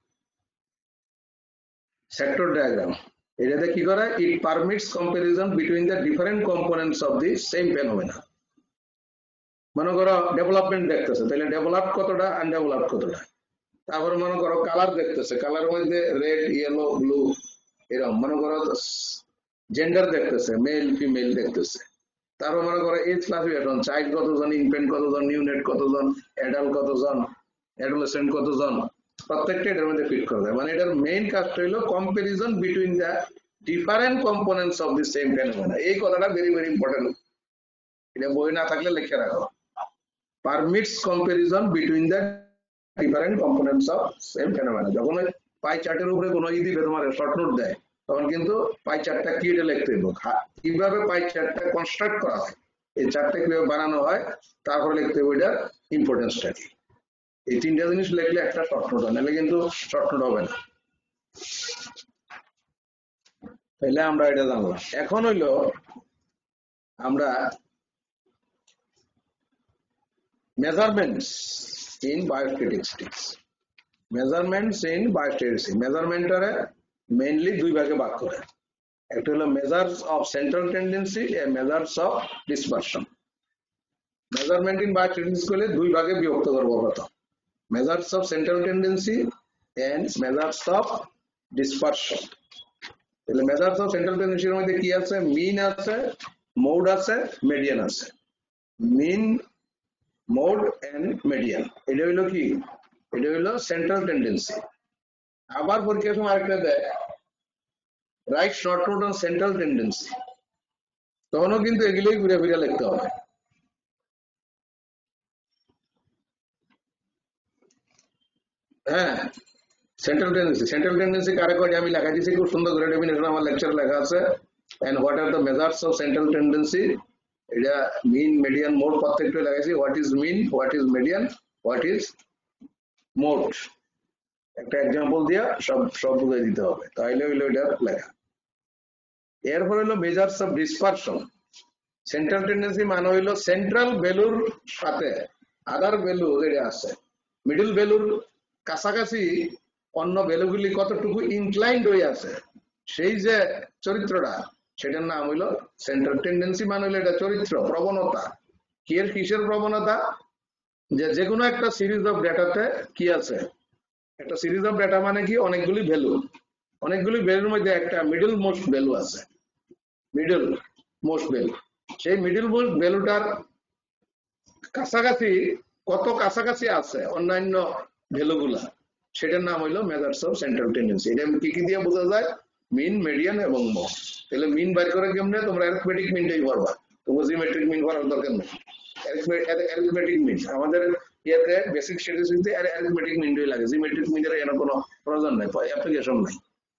সেক্টর ডায়াগ্রাম এটাতে কি করে, it permits comparison between the different components of the same phenomena. মনে করো ডেভেলপমেন্ট দেখতেছে, তাহলে ডেভেলপ কতটা, আনডেভেলপ কতটা। তারপরে মনে করো কালার দেখতেছে, কালার মধ্যে রেড, ইয়েলো, ব্লু, এরকম। মনে করো জেন্ডার দেখতেছে, মেল ফিমেল দেখতেছে। তারপর মনে করো এজ ক্লাসিফিকেশন, চাইল্ড কতজন, ইনফেন্ট কতজন, নিউনেট কতজন, অ্যাডাল্ট কতজন, অ্যাডোলেসেন্ট কতজন, প্রত্যেকটা এটার মধ্যে ফিট করা যায়। মানে এটার মেইন কাজটা হলো comparison between the different components of the same phenomena. এই কথাটা ভেরি ভেরি ইম্পর্টেন্ট, এটা বই না থাকলে লিখে রাখো। Permits comparison between the different components of same phenomena. যখন পাই চার্টের উপরে কোনো ই দিবে তোমার শর্ট নোট দেয়, তখন কিন্তু পাই চার্টটা কি এটা লিখতে হবে, কিভাবে পাই চার্টটা কনস্ট্রাক্ট করা হয়, এই চার্টটা কিভাবে বানানো হয়, তারপরে লিখতে হবে এটার ইম্পর্টেন্সটা কি। এই তিনটা জিনিস লিখলে একটা শর্ট নোট হয়, নাহলে কিন্তু শর্ট নোট হবে না। তাহলে আমরা এটা জানলাম। এখন হইলো আমরা measurements in biostatistics. Measurements in biostatistics মেজারমেন্টরে মেইনলি দুই ভাগে ভাগ করে, একটা হলো measures of central tendency and measures of dispersion. Measurement in biostatistics করলে দুই ভাগে বিভক্ত করব, প্রথম measures of central tendency and measures of dispersion. তাহলে মেজার্স অফ সেন্ট্রাল টেন্ডেন্সির মধ্যে কি আছে, মিন আছে, মোড আছে, মিডিয়ান আছে। মিন, মোড এন্ড মিডিয়ান, এটা হইলো কি, এটা হইলো সেন্ট্রাল টেন্ডেন্সি। আবার পরীক্ষার সময় আরেকটা দেয়, write short note on central tendency, তখনও কিন্তু এগুলোই ঘুরে ফিরে লিখতে হবে। হ্যাঁ, সেন্ট্রাল টেন্ডেন্সি, সেন্ট্রাল টেন্ডেন্সি কারে কয় আমি লেখা দিয়েছি খুব সুন্দর করে, ডেফিনেশন আমার লেকচারে লেখা আছে। And what are the measures of central tendency, এটা মিন, মিডিয়ান, মোড প্রত্যেকটা লেখাইছি। What is mean, what is median, what is mode, একটা এক্সাম্পল দিয়া সব সব বুঝাই দিতে হবে, তাইলে হইলো এটা লেখা। এরপর হইলো measures of dispersion. Central tendency মানে হইলো সেন্ট্রাল ভ্যালুর সাথে আদার ভ্যালু যেটা আছে, মিডল ভ্যালুর কাছাকাছি অন্য ভ্যালুগুলি কতটুকু ইনক্লাইন্ড হয়ে আছে, সেই যে চরিত্রটা, সেটার নাম হইলো সেন্ট্রাল টেন্ডেন্সি। মানে হইলো এটা চরিত্র, প্রবণতা। কি এর কিসের প্রবণতা, যে যে কোনো একটা সিরিজ অফ ডেটাতে কি আছে, একটা সিরিজ অফ ডেটা মানে কি, অনেকগুলি ভ্যালু, অনেকগুলি ভ্যালুর মধ্যে একটা মিডল মোস্ট ভ্যালু আছে, মিডল মোস্ট ভ্যালু। সেই মিডল মোস্ট ভ্যালুটার কাছাকাছি কত কাছাকাছি আছে অন্যান্য ভ্যালুগুলা, সেটার নাম হইলো মেজার্স অফ সেন্ট্রাল টেন্ডেন্সি। এটা কি কি দিয়ে বোঝা যায়, মিন, মিডিয়ান এবং মোড। তাহলে মিন বাইর করে কেমনে, তোমরা অ্যারিথমেটিক মিনটাই করবা, তোমরা জিওমেট্রিক মিন করার দরকার নেই। অ্যারিথমেটিক মিন আমাদের ইয়েতে বেসিক স্ট্যাটিস্টিক্সে অ্যারিথমেটিক মিনটাই লাগে, জিওমেট্রিক মিনের এর কোনো প্রয়োজন নাই, অ্যাপ্লিকেশন নাই।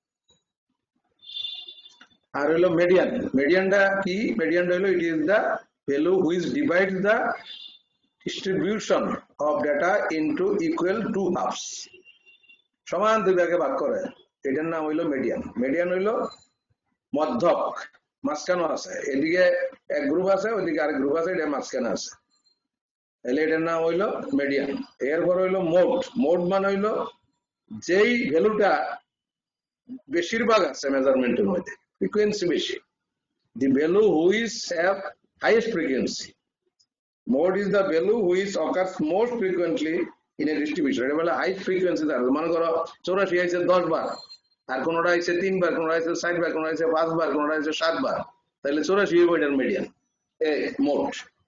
আর হইলো মিডিয়ান। মিডিয়ানটা কি, মিডিয়ানটা হইলো it is the value which divides the distribution of data into equal two halves, সমান দুই ভাগে ভাগ করে, এটার নাম হইলো মিডিয়ান। মিডিয়ান হইলো মধ্যক, মাঝখানে আছে, এদিকে এক গ্রুপ আছে, ওইদিকে আরেক গ্রুপ আছে, এটা মাঝখানে আছে, তাহলে এটার নাম হইলো মিডিয়ান। এরপর হইলো মোড। মোড মানে হইলো যেই ভ্যালুটা বেশিরভাগ আছে মেজারমেন্টের মধ্যে, ফ্রিকোয়েন্সি বেশি, the value which have highest frequency. Mode is the value which occurs most frequently in a distribution. এটা বলে হাই ফ্রিকোয়েন্সি দ্বারা, মনে করো চৌরাশি আইছে দশ বার, আর কোনোটা আইছে তিন বার, কোনোটা আইছে ষাট বার, কোনোটা আইছে পাঁচ বার, কোনোটা আইছে সাত বার, তাহলে চৌরাশি এটার মিডিয়ান, এই মোড।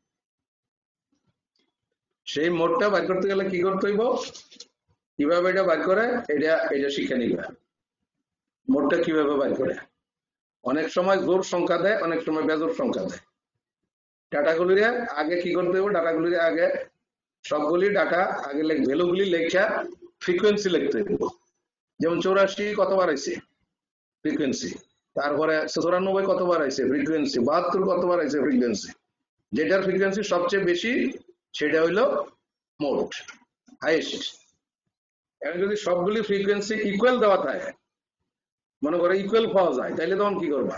সেই মোডটা বাইর করতে গেলে কি করতে হইব, কিভাবে এটা বাইর করে, এটা এটা শিখে নিবা মোডটা কিভাবে বাইর করে। অনেক সময় জোর সংখ্যা দেয়, অনেক সময় বেজোর সংখ্যা দেয়। ডাটাগুলির আগে কি করতে হবে, ডাটাগুলির আগে সবগুলি ডাটা আগে ভ্যালুগুলি লেখা ফ্রিকোয়েন্সি লিখতে হবে। যেমন চৌরাশি কতবার হয়েছে ফ্রিকোয়েন্সি, তারপরে চুরানব্বই কতবার আছে ফ্রিকোয়েন্সি, বাহাত্তর কতবার আছে ফ্রিকোয়েন্সি, যেটার ফ্রিকোয়েন্সি সবচেয়ে বেশি সেটা হইলো মোট হাইয়েস্ট। এখন যদি সবগুলি ফ্রিকোয়েন্সি ইকুয়াল দেওয়া থাকে, মনে করে ইকুয়াল পাওয়া যায়, তাইলে তখন কি করবা?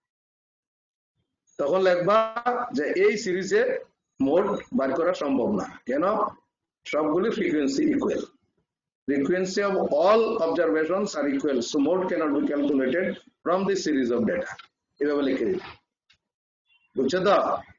তখন লিখবা যে এই সিরিজে মোড বার করা সম্ভব না, কেন? সবগুলি frequency equal. Frequency of all observations are equal, so mode cannot be calculated from this series of data. এভাবে লিখে দিন, বুঝছো তো?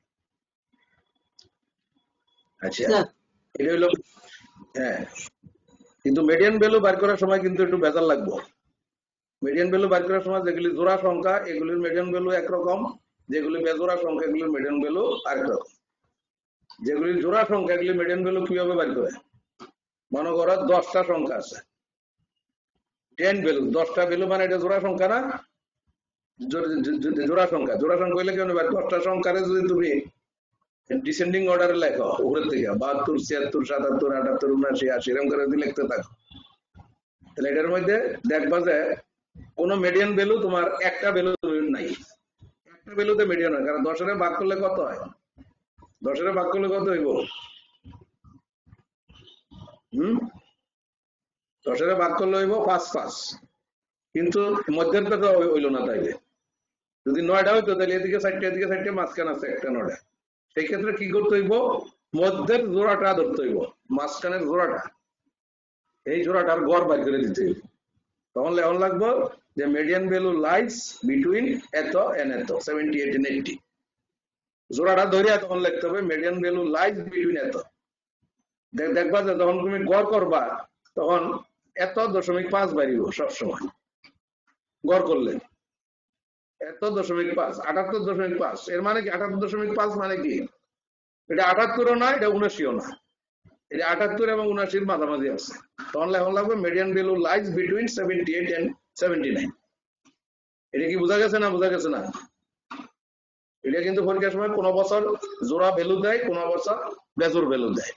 আচ্ছা, স্যার এটা হলো হ্যাঁ, কিন্তু মিডিয়ান ভ্যালু বার করার সময় কিন্তু একটু ভেজাল লাগবে। মিডিয়ান ভ্যালু বার করার সময় যেগুলি জোড়া সংখ্যা এগুলির মিডিয়ান ভ্যালু একরকম, যেগুলি বেজোড়া সংখ্যা এগুলির মিডিয়ান ভ্যালু আরেক রকম। যেগুলি জোড়া সংখ্যা এগুলি মিডিয়ান ভ্যালু কিভাবে বার করে? মনে করো দশটা সংখ্যা আছে, টেন ভ্যালু, দশটা ভ্যালু মানে এটা জোড়া সংখ্যা না? জোড়া সংখ্যা, জোড়া সংখ্যা হইলে কেমন? দশটা সংখ্যারে যদি তুমি ডিসেন্ডিং অর্ডারে লেখো উপরের থেকে বাহাত্তর, ছিয়াত্তর, সাতাত্তর, আটাত্তর, উনআশি, আশি এরকম করে যদি লিখতে থাকো, তাহলে এটার মধ্যে দেখবা যে কোনো মিডিয়ান ভ্যালু তোমার একটা ভ্যালু নাই, একটা ভ্যালুতে মিডিয়ান হয়। কারণ দশের ভাগ করলে কত হয়? দশের ভাগ করলে কত হইব? হম দশের ভাগ করলে হইব পাঁচ পাঁচ, কিন্তু মধ্যের তো হইলো না। তাইলে যদি নয়টা হইতো তাহলে এদিকে চারটে এদিকে চারটে, মাঝখানে আছে একটা নয়টা। সেই ক্ষেত্রে কি করতে হইব? মধ্যের জোড়াটা ধরতে হইব, মাঝখানের জোড়াটা, এই জোড়াটার গড় বাইর করে দিতে হইব। তখন লেখন লাগবো যে মিডিয়ান ভ্যালু লাইস বিটুইন এত এন্ড এত, সেভেন্টি এইট এন্ড এইটি। জোড়াটা ধরিয়া তখন লিখতে হবে মিডিয়ান ভ্যালু লাইস বিটুইন এত। দেখবা যে যখন তুমি গড় করবা তখন এত দশমিক পাঁচ বাড়িব সবসময় গড় করলে, এত দশমিক পাঁচ, আটাত্তর দশমিক পাঁচ। এর মানে কি? আটাত্তর দশমিক পাঁচ মানে কি? এটা আটাত্তরও না, এটা উনআশিও না, এটা আটাত্তর এবং উনআশির মাঝামাঝি আছে। তখন এখন লাগবে median value lies between seventy eight and seventy nine. এটা কি বোঝা গেছে না? বোঝা গেছে না? এটা কিন্তু পরীক্ষার সময় কোনো বছর জোড়া ভ্যালু দেয়, কোনো বছর বেজোর ভ্যালু দেয়।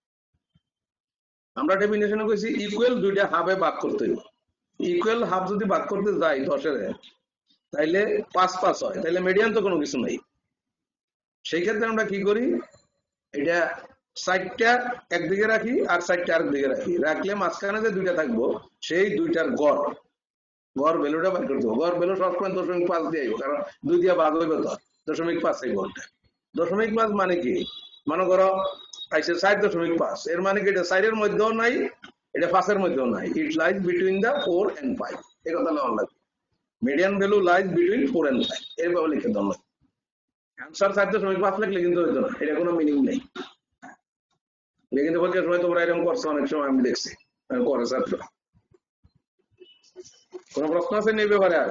আমরা ডেফিনেশনে কইছি ইকুয়াল দুইটা হাফে ভাগ করতে হইব। ইকুয়াল হাফ যদি ভাগ করতে যাই দশের, তাইলে পাঁচ পাঁচ হয়, তাইলে মিডিয়ান তো কোনো কিছু নাই। সেই ক্ষেত্রে আমরা কি করি? এটা সাইডটা একদিকে রাখি আর সাইডটা আরেক দিকে রাখি, রাখলে মাঝখানে যে দুইটা থাকবো সেই দুইটার গড়, গড় ভ্যালুটা বের করতে হবে। গড় ভ্যালু সবসময় দশমিক পাঁচ দিয়ে আইব, কারণ দুই দিয়ে ভাগ হইব তো দশমিক পাঁচ এই গড়টা। দশমিক পাঁচ মানে কি? মনে করো আইসে চার দশমিক পাঁচ, এর মানে কি? এটা চারের মধ্যেও নাই, এটা পাঁচের মধ্যেও নাই, it lies between the four and five. এই কথা নেওয়া লাগবে, median value lies between four and five, এইভাবে লিখে দেওয়া লাগবে। অ্যান্সার চার দশমিক পাঁচ লিখলে কিন্তু হইতো না, এটা কোনো মিনিং নেই। কিন্তু পরীক্ষার সময় তোমরা এরকম করছো অনেক সময়, আমি দেখছি করে ছাত্র। কোন প্রশ্ন আছে এই ব্যাপারে? আর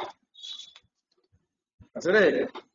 আছে রে?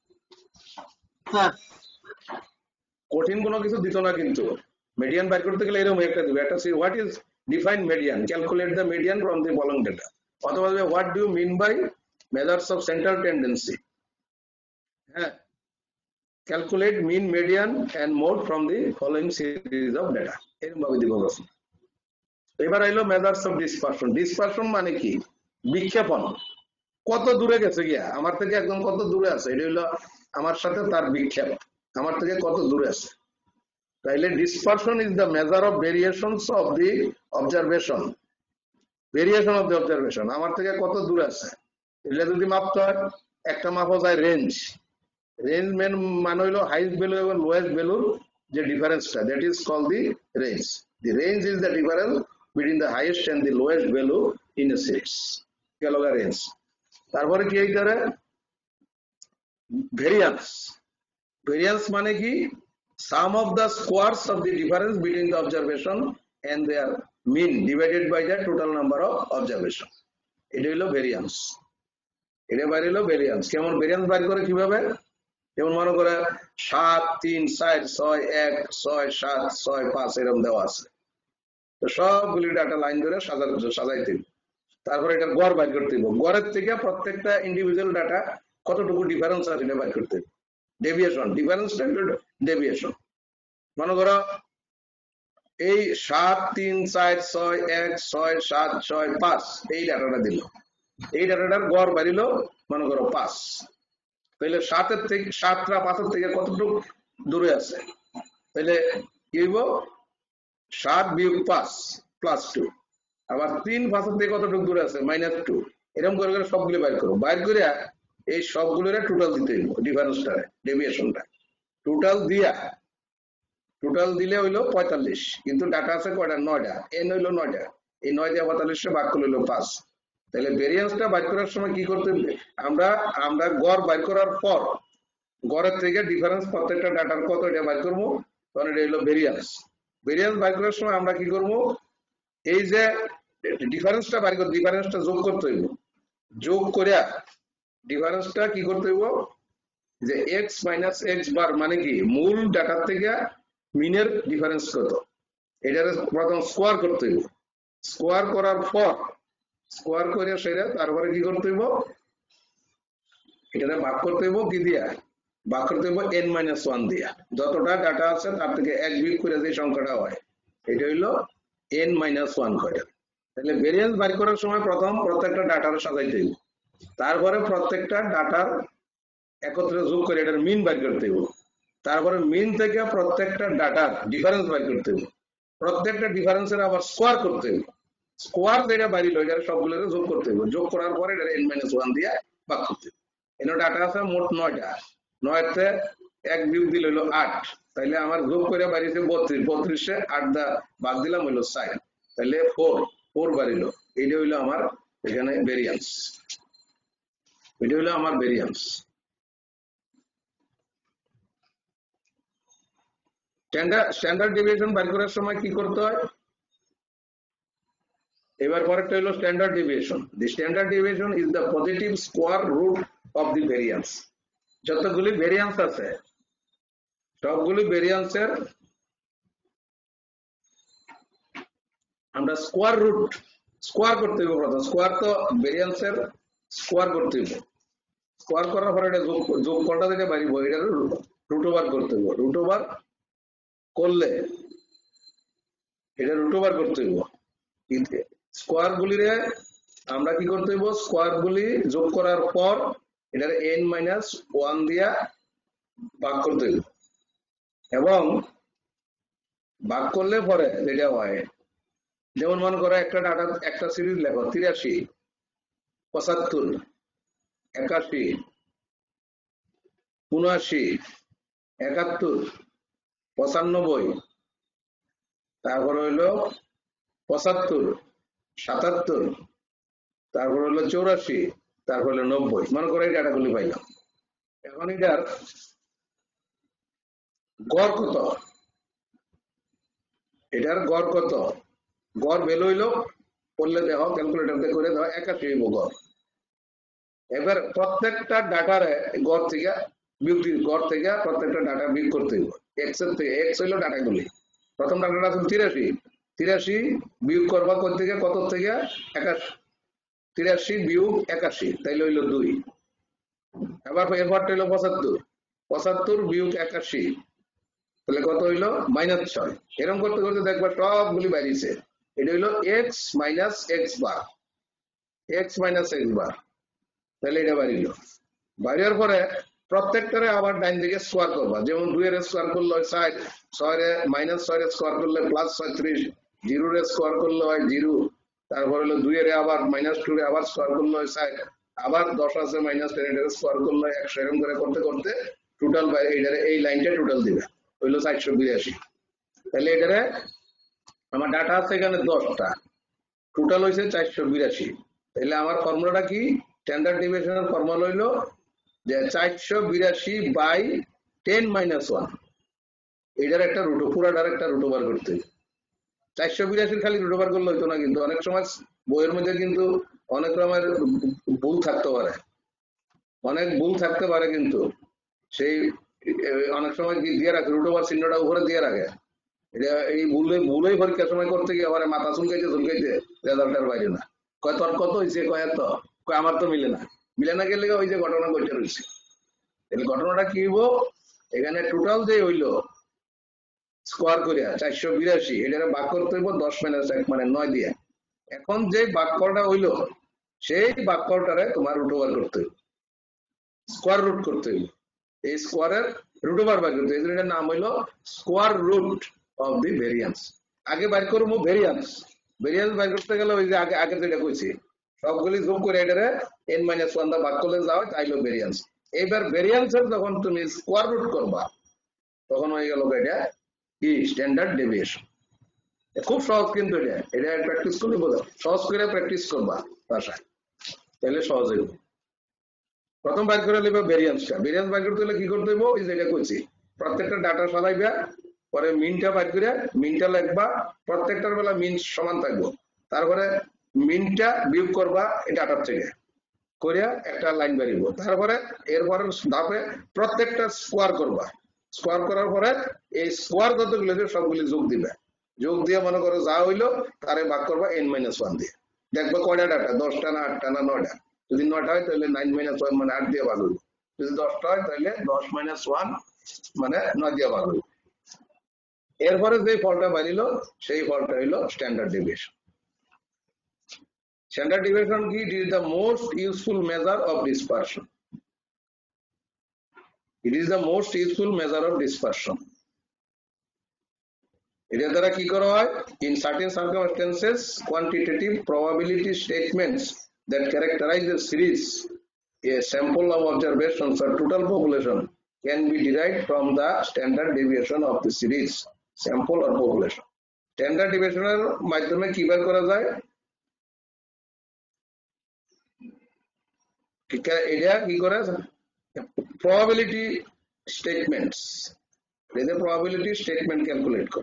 কঠিন কোনো কিছু দিত না কিন্তু। মিডিয়ান বাইর করতে গেলে এরকম একটা দিবে, একটা what is define median, calculate the median from the following data, অথবা what do you mean by measures of central tendency. হ্যাঁ, calculate mean, median and mode from the following series of data, এরকম ভাবে দিব প্রশ্ন। এবার আইলো measures of dispersion. Dispersion মানে কি? বিক্ষেপণ। কত দূরে গেছে গিয়া, আমার থেকে একদম কত দূরে আছে, এটা হইলো আমার সাথে তার বিক্ষেপ, আমার থেকে কত দূরে আছে। তাইলে dispersion is the measure of variations of the observation, variation of the observation, আমার থেকে কত দূরে আছে। এটা যদি মাপতে হয়, একটা মাপা যায় রেঞ্জ। রেঞ্জ মেন মানে হইলো হাইয়েস্ট ভ্যালু এবং লোয়েস্ট ভ্যালুর যে ডিফারেন্সটা, that is called the range. The range is the difference between the highest and the lowest value in a series, গেল রেঞ্জ। তারপরে কি হইতারে? ভেরিয়ান্স। ভেরিয়ান্স মানে কি? sum of the squares of the difference between the observation and their mean divided by the total number of observation, এটা হলো variance. এটা বাইরে হলো ভেরিয়ান্স। কেমন ভেরিয়ান্স বাইর করে কিভাবে? যেমন মনে করে সাত, তিন, চার, ছয়, এক, ছয়, সাত, ছয়, পাঁচ এরকম দেওয়া আছে, তো সবগুলি ডাটা লাইন ধরে সাজা সাজাইতে, তারপরে এটা গড় বাইর করতে হবে। গড়ের থেকে প্রত্যেকটা ইন্ডিভিজুয়াল ডাটা কতটুকু ডিফারেন্স আছে এটা বাইর করতে হবে। ডেভিয়েশন, ডিফারেন্সটা হলো ডেভিয়েশন। মনে করো এই সাত, তিন, চার, ছয়, এক, ছয়, সাত, ছয়, পাঁচ এই ডাটাটা দিল, এই ডাটাটার গড় বাড়িল মনে করো পাঁচ, তাহলে সাতের থেকে সাতটা পাঁচের থেকে কতটুকু দূরে আছে, তাহলে কি হইব সাত বিয়োগ পাঁচ প্লাস টু, আবার তিন পাঁচের থেকে কতটুকু দূরে আছে মাইনাস টু, এরকম করে করে সবগুলো বাইর করো, বাইর করে এই সবগুলোর টোটাল দিতে হইব, ডিফারেন্সটা ডেভিয়েশনটা টোটাল দিয়া, টোটাল দিলে হইলো পঁয়তাল্লিশ, কিন্তু ডাটা আছে কয়টা নয়টা, এন হইলো নয়টা, এই নয় দিয়ে পঁয়তাল্লিশে ভাগ করলে হইলো পাঁচ। তাহলে ভেরিয়েন্সটা বাইর করার সময় কি করতে হবে, আমরা আমরা গড় বাইর করার পর গড়ের থেকে ডিফারেন্স প্রত্যেকটা ডাটার কত এটা বাইর করবো, তখন এটা হলো ভেরিয়েন্স। ভেরিয়েন্স বাইর করার সময় আমরা কি করবো, এই যে ডিফারেন্সটা বাইর করতে ডিফারেন্সটা যোগ করতে হইব, যোগ করে ডিফারেন্সটা কি করতে হইব, যে এক্স মাইনাস এক্স বার মানে কি মূল ডাটার থেকে মিনের ডিফারেন্স কত, এটার প্রথম স্কোয়ার করতে হইব, স্কোয়ার করার পর স্কোয়ার করে সেটা তারপরে কি করতে হইব, এটা ভাগ করতে হইব কি দিয়া, ভাগ করতে হইব এন মাইনাস ওয়ান দিয়া, যতটা ডাটা আছে তার থেকে এক বিয়োগ করে যে সংখ্যাটা হয় এটা হইলো এন মাইনাস ওয়ান কয়টা। তাহলে ভেরিয়েন্স বাইর করার সময় প্রথম প্রত্যেকটা ডাটার সাজাইতে হইব, তারপরে প্রত্যেকটা ডাটার একত্রে যোগ করে এটার মিন বাইর করতে হইব, তারপরে মিন থেকে প্রত্যেকটা ডাটার ডিফারেন্স বাইর করতে হইব, প্রত্যেকটা ডিফারেন্সের আবার স্কোয়ার করতে হইব, স্কোয়ার যেটা বাড়িল এটার সবগুলোকে যোগ করতে হইব, যোগ করার পরে এটা এন মাইনাস ওয়ান দিয়ে ভাগ করতে হইব। এখানে ডাটা আছে মোট নয়টা, নয়তে এক বিয়োগ দিল হইলো আট, তাইলে আমার যোগ করে বাড়িছে বত্রিশ, বত্রিশে আট দা ভাগ দিলাম হইলো সাইড, তাহলে ফোর, ফোর বাড়িল, এটা হইলো আমার এখানে ভেরিয়েন্স, এটা হইলো আমার ভেরিয়েন্স। স্ট্যান্ডার্ড স্ট্যান্ডার্ড ডেভিয়েশন বের করার সময় কি করতে হয়, এবার পরেরটা হলো standard deviation. The standard deviation is the positive square root of the variance. যতগুলি ভেরিয়েন্স আছে সবগুলি ভেরিয়েন্সের আমরা স্কোয়ার রুট স্কোয়ার করতে হবে, প্রথম স্কোয়ার তো ভেরিয়েন্সের স্কোয়ার করতে হবে, স্কোয়ার করার পরে এটা যোগ যোগ করাটা থেকে বাড়িব, এটা রুট ওভার করতে হবে, রুট ওভার করলে এটা রুট ওভার করতে হইব, স্কোয়ার গুলিরে আমরা কি করতে হইব, স্কোয়ার গুলি যোগ করার পর এটার এন মাইনাস ওয়ান দিয়া ভাগ করতে হইব, এবং ভাগ করলে পরে যেটা হয়, যেমন মনে করো একটা ডাটা একটা সিরিজ লেখো তিরাশি, পঁচাত্তর, একাশি, উনআশি, একাত্তর, পঁচানব্বই, তারপর হইলো পঁচাত্তর, সাতাত্তর, তারপর হলো চৌরাশি, তারপর হলো নব্বই, মনে করো এই ডাটাগুলি পাইলাম। এখন এটার গড় কত, এটার গড় কত, গড় ভ্যালু হইলো করলে দেখো ক্যালকুলেটরতে করে দাও একাশি হইব গড়। এবার প্রত্যেকটা ডাটার গড় থেকে বিয়োগ, গড় থেকে প্রত্যেকটা ডাটা বিয়োগ করতে হইব, এক্স এর থেকে, এক্স হইলো ডাটাগুলি, প্রথম ডাটাটা আছে তিরাশি, তিরাশি বিয়োগ করবা কত থেকে কত থেকে একাশি, তিরাশি বিয়োগ একাশি তাইলে হইলো দুই, আবার এরপরটা হইলো পঁচাত্তর, পঁচাত্তর বিয়োগ একাশি তাহলে কত হইলো মাইনাস ছয়, এরকম করতে করতে দেখবা সবগুলি বাড়িছে, এটা হইলো X minus X bar, X minus X bar, তাহলে এটা বাড়িল, বাড়ির পরে প্রত্যেকটারে আবার ডাইন দিকে স্কোয়ার করবা, যেমন দুই এর স্কোয়ার করলে হয় ষাট, ছয় এর মাইনাস ছয় এর স্কোয়ার করলে প্লাস ছয়ত্রিশ, জিরো এর স্কোয়ার করলে হয় জিরো, তারপর হলো দুই এর আবার মাইনাস টু এর আবার স্কোয়ার করলে হয় ষাট, আবার দশ আছে মাইনাস টেন এর স্কোয়ার করলে হয় একশো, এরকম করে করতে করতে টোটাল এই লাইনটা টোটাল দিবে হইলো চারশো বিরাশি। তাহলে এটারে আমার ডাটা আছে এখানে দশটা, টোটাল হয়েছে চারশো বিরাশি, তাহলে আমার ফর্মুলাটা কি, স্ট্যান্ডার্ড ডেভিয়েশনের ফর্মুলা হইলো যে চারশো বিরাশি বাই টেন মাইনাস ওয়ান, এটার একটা রুট, পুরাটার একটা রুট ওভার করতে, চারশো বিরাশির খালি রুট ওভার করলে হইতো না, কিন্তু অনেক সময় বইয়ের মধ্যে কিন্তু অনেক রকমের ভুল থাকতে পারে, অনেক ভুল থাকতে পারে, কিন্তু সেই অনেক সময় দিয়ে রাখে রুট ওভার চিহ্নটা উপরে দিয়ে রাখে, এটা এই ভুলে ভুলেই পরীক্ষার সময় করতে গিয়ে আবার মাথা চুলকাইতে চুলকাইতে রেজাল্টের বাইরে না, কয় তোর কত হয়েছে, কয় এত, কয় আমার তো মিলে না, মিলে না গেলে ওই যে ঘটনা ঘটে রয়েছে। তাহলে ঘটনাটা কি হইব, এখানে টোটাল যে হইলো স্কোয়ার করিয়া চারশো বিরাশি, এটা ভাগ করতে হইব দশ মাইনাস এক মানে নয় দিয়ে, এখন যে ভাগ করাটা হইলো সেই ভাগফলটারে তোমার রুট ওভার করতে হবে, স্কোয়ার রুট করতে হবে। এই স্কোয়ারের রুট ওভার বার করতে হবে, এটার নাম হইলো square root of the variance. আগে বার করবো ভেরিয়েন্স, ভেরিয়েন্স বার করতে গেলে ওই যে আগে আগে যেটা কইছি সবগুলি যোগ করে এটারে এন মাইনাস ওয়ান দা ভাগ করলে যাও, তাই হলো ভেরিয়েন্স। এইবার ভেরিয়েন্সের যখন তুমি স্কোয়ার রুট করবা তখন হয়ে গেল এটা কি স্ট্যান্ডার্ড ডেভিয়েশন। খুব সহজ, কিন্তু এটা এটা প্র্যাকটিস করলে বোঝা, সহজ করে প্র্যাকটিস করবা ভাষায়, তাহলে সহজ হইব। প্রথম বাইর করে নিবা ভেরিয়েন্সটা, ভেরিয়েন্স বাইর করতে হলে কি করতে হইব, ওই যেটা কইছি প্রত্যেকটা ডাটা সাজাইবা, পরে মিনটা বাইর করে মিনটা লিখবা, প্রত্যেকটার বেলা মিন সমান থাকবো, তারপরে মিনটা বিয়োগ করবা এই ডাটার থেকে করিয়া একটা লাইন বেরিব, তারপরে এরপরে ধাপে প্রত্যেকটা স্কোয়ার করবা, স্কোয়ার করার পরে এই স্কোয়ার যতগুলো সবগুলি যোগ দিবে, যোগ দিয়ে মনে করো যা হইলো তারে ভাগ করবা এন মাইনাস ওয়ান দিয়ে, দেখবা কয়টা ডাটা, দশটা না আটটা না নয়টা, যদি নয়টা হয় তাহলে নাইন মাইনাস ওয়ান মানে আট দিয়ে ভাগ হইব, যদি দশটা হয় তাহলে দশ মাইনাস ওয়ান মানে নয় দিয়ে ভাগ হইব। এরপরে যে ফলটা বাড়িল সেই ফলটা হইল standard deviation. Standard deviation key it is the most useful measure of dispersion. It is the most useful measure of dispersion. এটার দ্বারা কি করা হয়? In certain circumstances, quantitative probability statements that characterize a series, a sample of observations or total population can be derived from the standard deviation of the series, sample or population. Standard deviation এর মাধ্যমে কি বের করা যায়? এটা কি করে probability statements, এটা প্রবাবিলিটি স্টেটমেন্ট ক্যালকুলেট করে।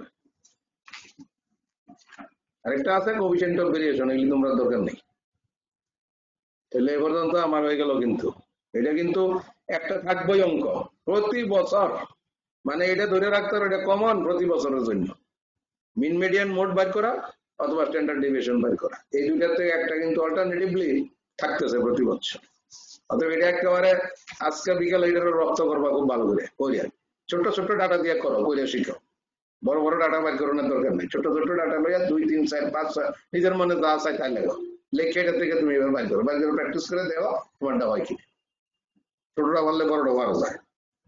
আরেকটা আছে কোএফিসিয়েন্টাল ভেরিয়েশন, এগুলি তোমরা দরকার নেই। তাহলে এ পর্যন্ত আমার হয়ে গেল, কিন্তু এটা কিন্তু একটা থাকবেই অঙ্ক প্রতি বছর, মানে এটা ধরে রাখতে হবে এটা কমন প্রতি বছরের জন্য, মিন মিডিয়ান মোড বাইর করা অথবা স্ট্যান্ডার্ড ডেভিয়েশন বাইর করা, এই দুইটার থেকে একটা কিন্তু অল্টারনেটিভলি থাকতেছে প্রতি বছর। অতএব এটা একেবারে আজকে বিকালে এটা রপ্ত করবা খুব ভালো করে করিয়া, ছোট্ট ছোট্ট ডাটা দিয়ে করো, করিয়া শিখো, বড় বড় ডাটা বাইর করানোর দরকার নেই, ছোট ছোট ডাটা লইয়া দুই তিন চার পাঁচ ছয় নিজের মনে যা চাই তাই লেখো, লেখে এটা থেকে তুমি এবার বাইর করো, বাইর করে প্র্যাকটিস করে দেওয়া, তোমারটা হয় কি ছোটটা পারলে বড়টা পারা যায়।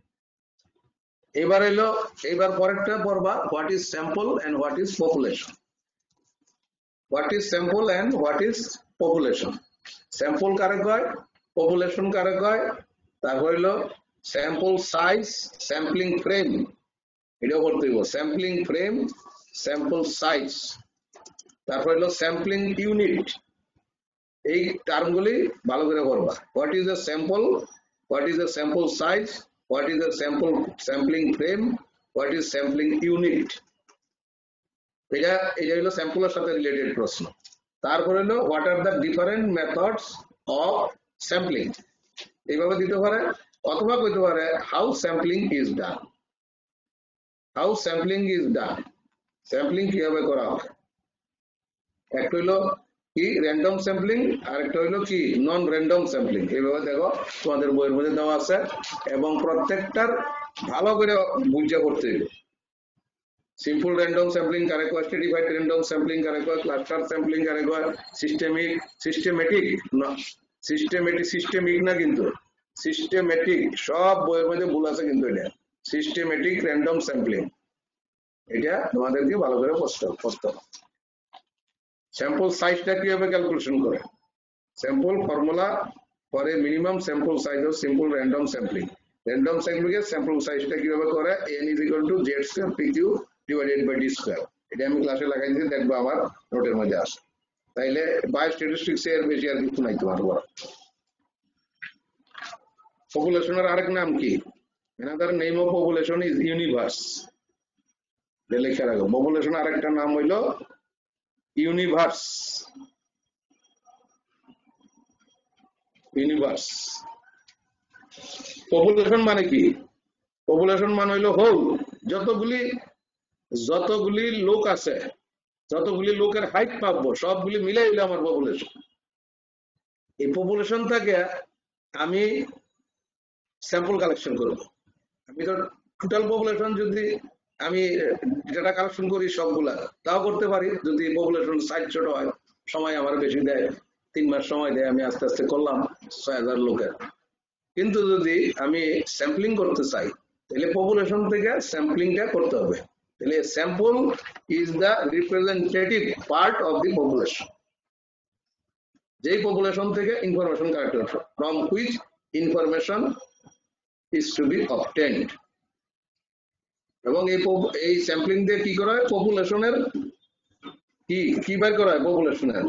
এবার এলো, এইবার পরেরটা পড়বা what is sample and what is population. What is sample and what is population. Sample কারে কয়, পপুলেশন কারে কয়, তারপর হইলো স্যাম্পল সাইজ, স্যাম্পলিং ফ্রেম, এটাও করতে হইব, স্যাম্পলিং ফ্রেম, স্যাম্পল সাইজ, তারপর হইলো স্যাম্পলিং ইউনিট। এই টার্মগুলি ভালো করে করবা। What is a sample, what is a sample size, what is a sample sampling frame, what is sampling unit, এটা এটা হইলো স্যাম্পলের সাথে রিলেটেড প্রশ্ন। তারপর হলো what are the different methods of sampling, এইভাবে দিতে পারে, অথবা কইতে পারে how sampling is done, how sampling is done, sampling কিভাবে করা হয়। একটা হইলো কি র্যান্ডম স্যাম্পলিং, আর একটা হইলো কি নন র্যান্ডম স্যাম্পলিং। এইভাবে দেখো তোমাদের বইয়ের মধ্যে দেওয়া আছে, এবং প্রত্যেকটার ভালো করে বুঝা করতে হবে। সিম্পল র্যান্ডম স্যাম্পলিং কারে কয়, স্ট্র্যাটিফাইড র্যান্ডম স্যাম্পলিং কারে কয়, ক্লাস্টার স্যাম্পলিং কারে কয়, সিস্টেমিক সিস্টেমেটিক না সিস্টেমেটিক সিস্টেমিক না কিন্তু সিস্টেমেটিক, সব বইয়ের মধ্যে ভুল আছে কিন্তু এটা সিস্টেমেটিক র্যান্ডম স্যাম্পলিং, এটা তোমাদেরকে ভালো করে বুঝতে হবে। স্যাম্পল সাইজটা কিভাবে ক্যালকুলেশন করে, স্যাম্পল ফর্মুলা পরে minimum sample size of simple random sampling, random স্যাম্পলিংয়ের স্যাম্পল সাইজটা কিভাবে করে, n is equal to z square pq divided by d square, এটা আমি ক্লাসে লাগাই দিয়ে দেখবো আমার নোটের মধ্যে আসে, তাইলে বাই স্ট্যাটিস্টিক্স এর বেশি আর কিছু নাই তোমার বড়। পপুলেশনের আরেক নাম কি, another name of population is universe, লেখা রাখো, পপুলেশন আরেকটা নাম হইলো ইউনিভার্স, ইউনিভার্স। পপুলেশন মানে কি, পপুলেশন মানে হইলো হোল, যতগুলি যতগুলি লোক আছে, যতগুলি লোকের হাইট পাবো সবগুলি মিলে হইলো আমার পপুলেশন। এই পপুলেশন থেকে আমি স্যাম্পল কালেকশন করব, আমি তো টোটাল পপুলেশন যদি আমি ডেটা কালেকশন করি সবগুলা, তাও করতে পারি যদি পপুলেশন সাইজ ছোট হয়, সময় আমার বেশি দেয়, তিন মাস সময় দেয়, আমি আস্তে আস্তে করলাম ছয় হাজার লোকের। কিন্তু যদি আমি স্যাম্পলিং করতে চাই তাহলে পপুলেশন থেকে স্যাম্পলিংটা করতে হবে। তাহলে sample is the representative part of the population, যেই পপুলেশন থেকে ইনফরমেশন কালেক্ট হবে, from which information is to be obtained. এবং এই এই স্যাম্পলিং দিয়ে কি করা হয়, পপুলেশনের কি কি বের করা হয়, পপুলেশনের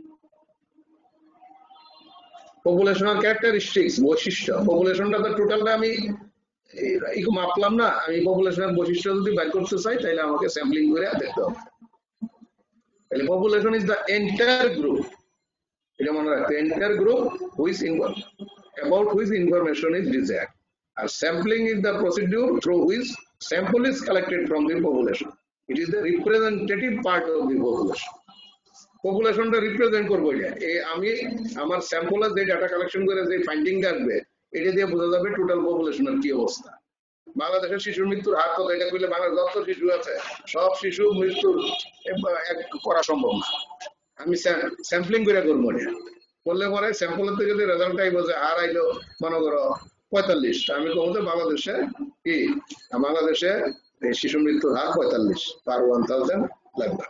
পপুলেশনের ক্যারেক্টারিস্টিক্স, বৈশিষ্ট্য। পপুলেশনটা তো টোটালটা আমি মাপলাম না, আমি পপুলেশনের বৈশিষ্ট্য যদি বের করতে চাই তাহলে আমাকে স্যাম্পলিং করে দেখতে হবে। তাহলে population is the entire group, এটা মনে রাখতে, entire group which about which information is desired. আর sampling is the procedure through which sample is collected from the population. It is the representative part of the population. পপুলেশনটা represent করবো এটা, এই আমি আমার স্যাম্পলের যে ডাটা কালেকশন করে যে ফাইন্ডিংটা আসবে এটা দিয়ে বোঝা যাবে টোটাল পপুলেশনের কি অবস্থা। বাংলাদেশের শিশুর মৃত্যুর হার কত, এটা করলে বাংলাদেশ যত শিশু আছে সব শিশু মৃত্যুর করা সম্ভব না। আমি স্যাম্পলিং করে করবো এটা, করলে পরে স্যাম্পলের থেকে যদি রেজাল্ট আইব যে হার আইলো মনে করো পঁয়তাল্লিশ, আমি কমতে বাংলাদেশে কি বাংলাদেশে শিশু মৃত্যুর হার পঁয়তাল্লিশ পার ওয়ান থাউজেন্ড লাগবে।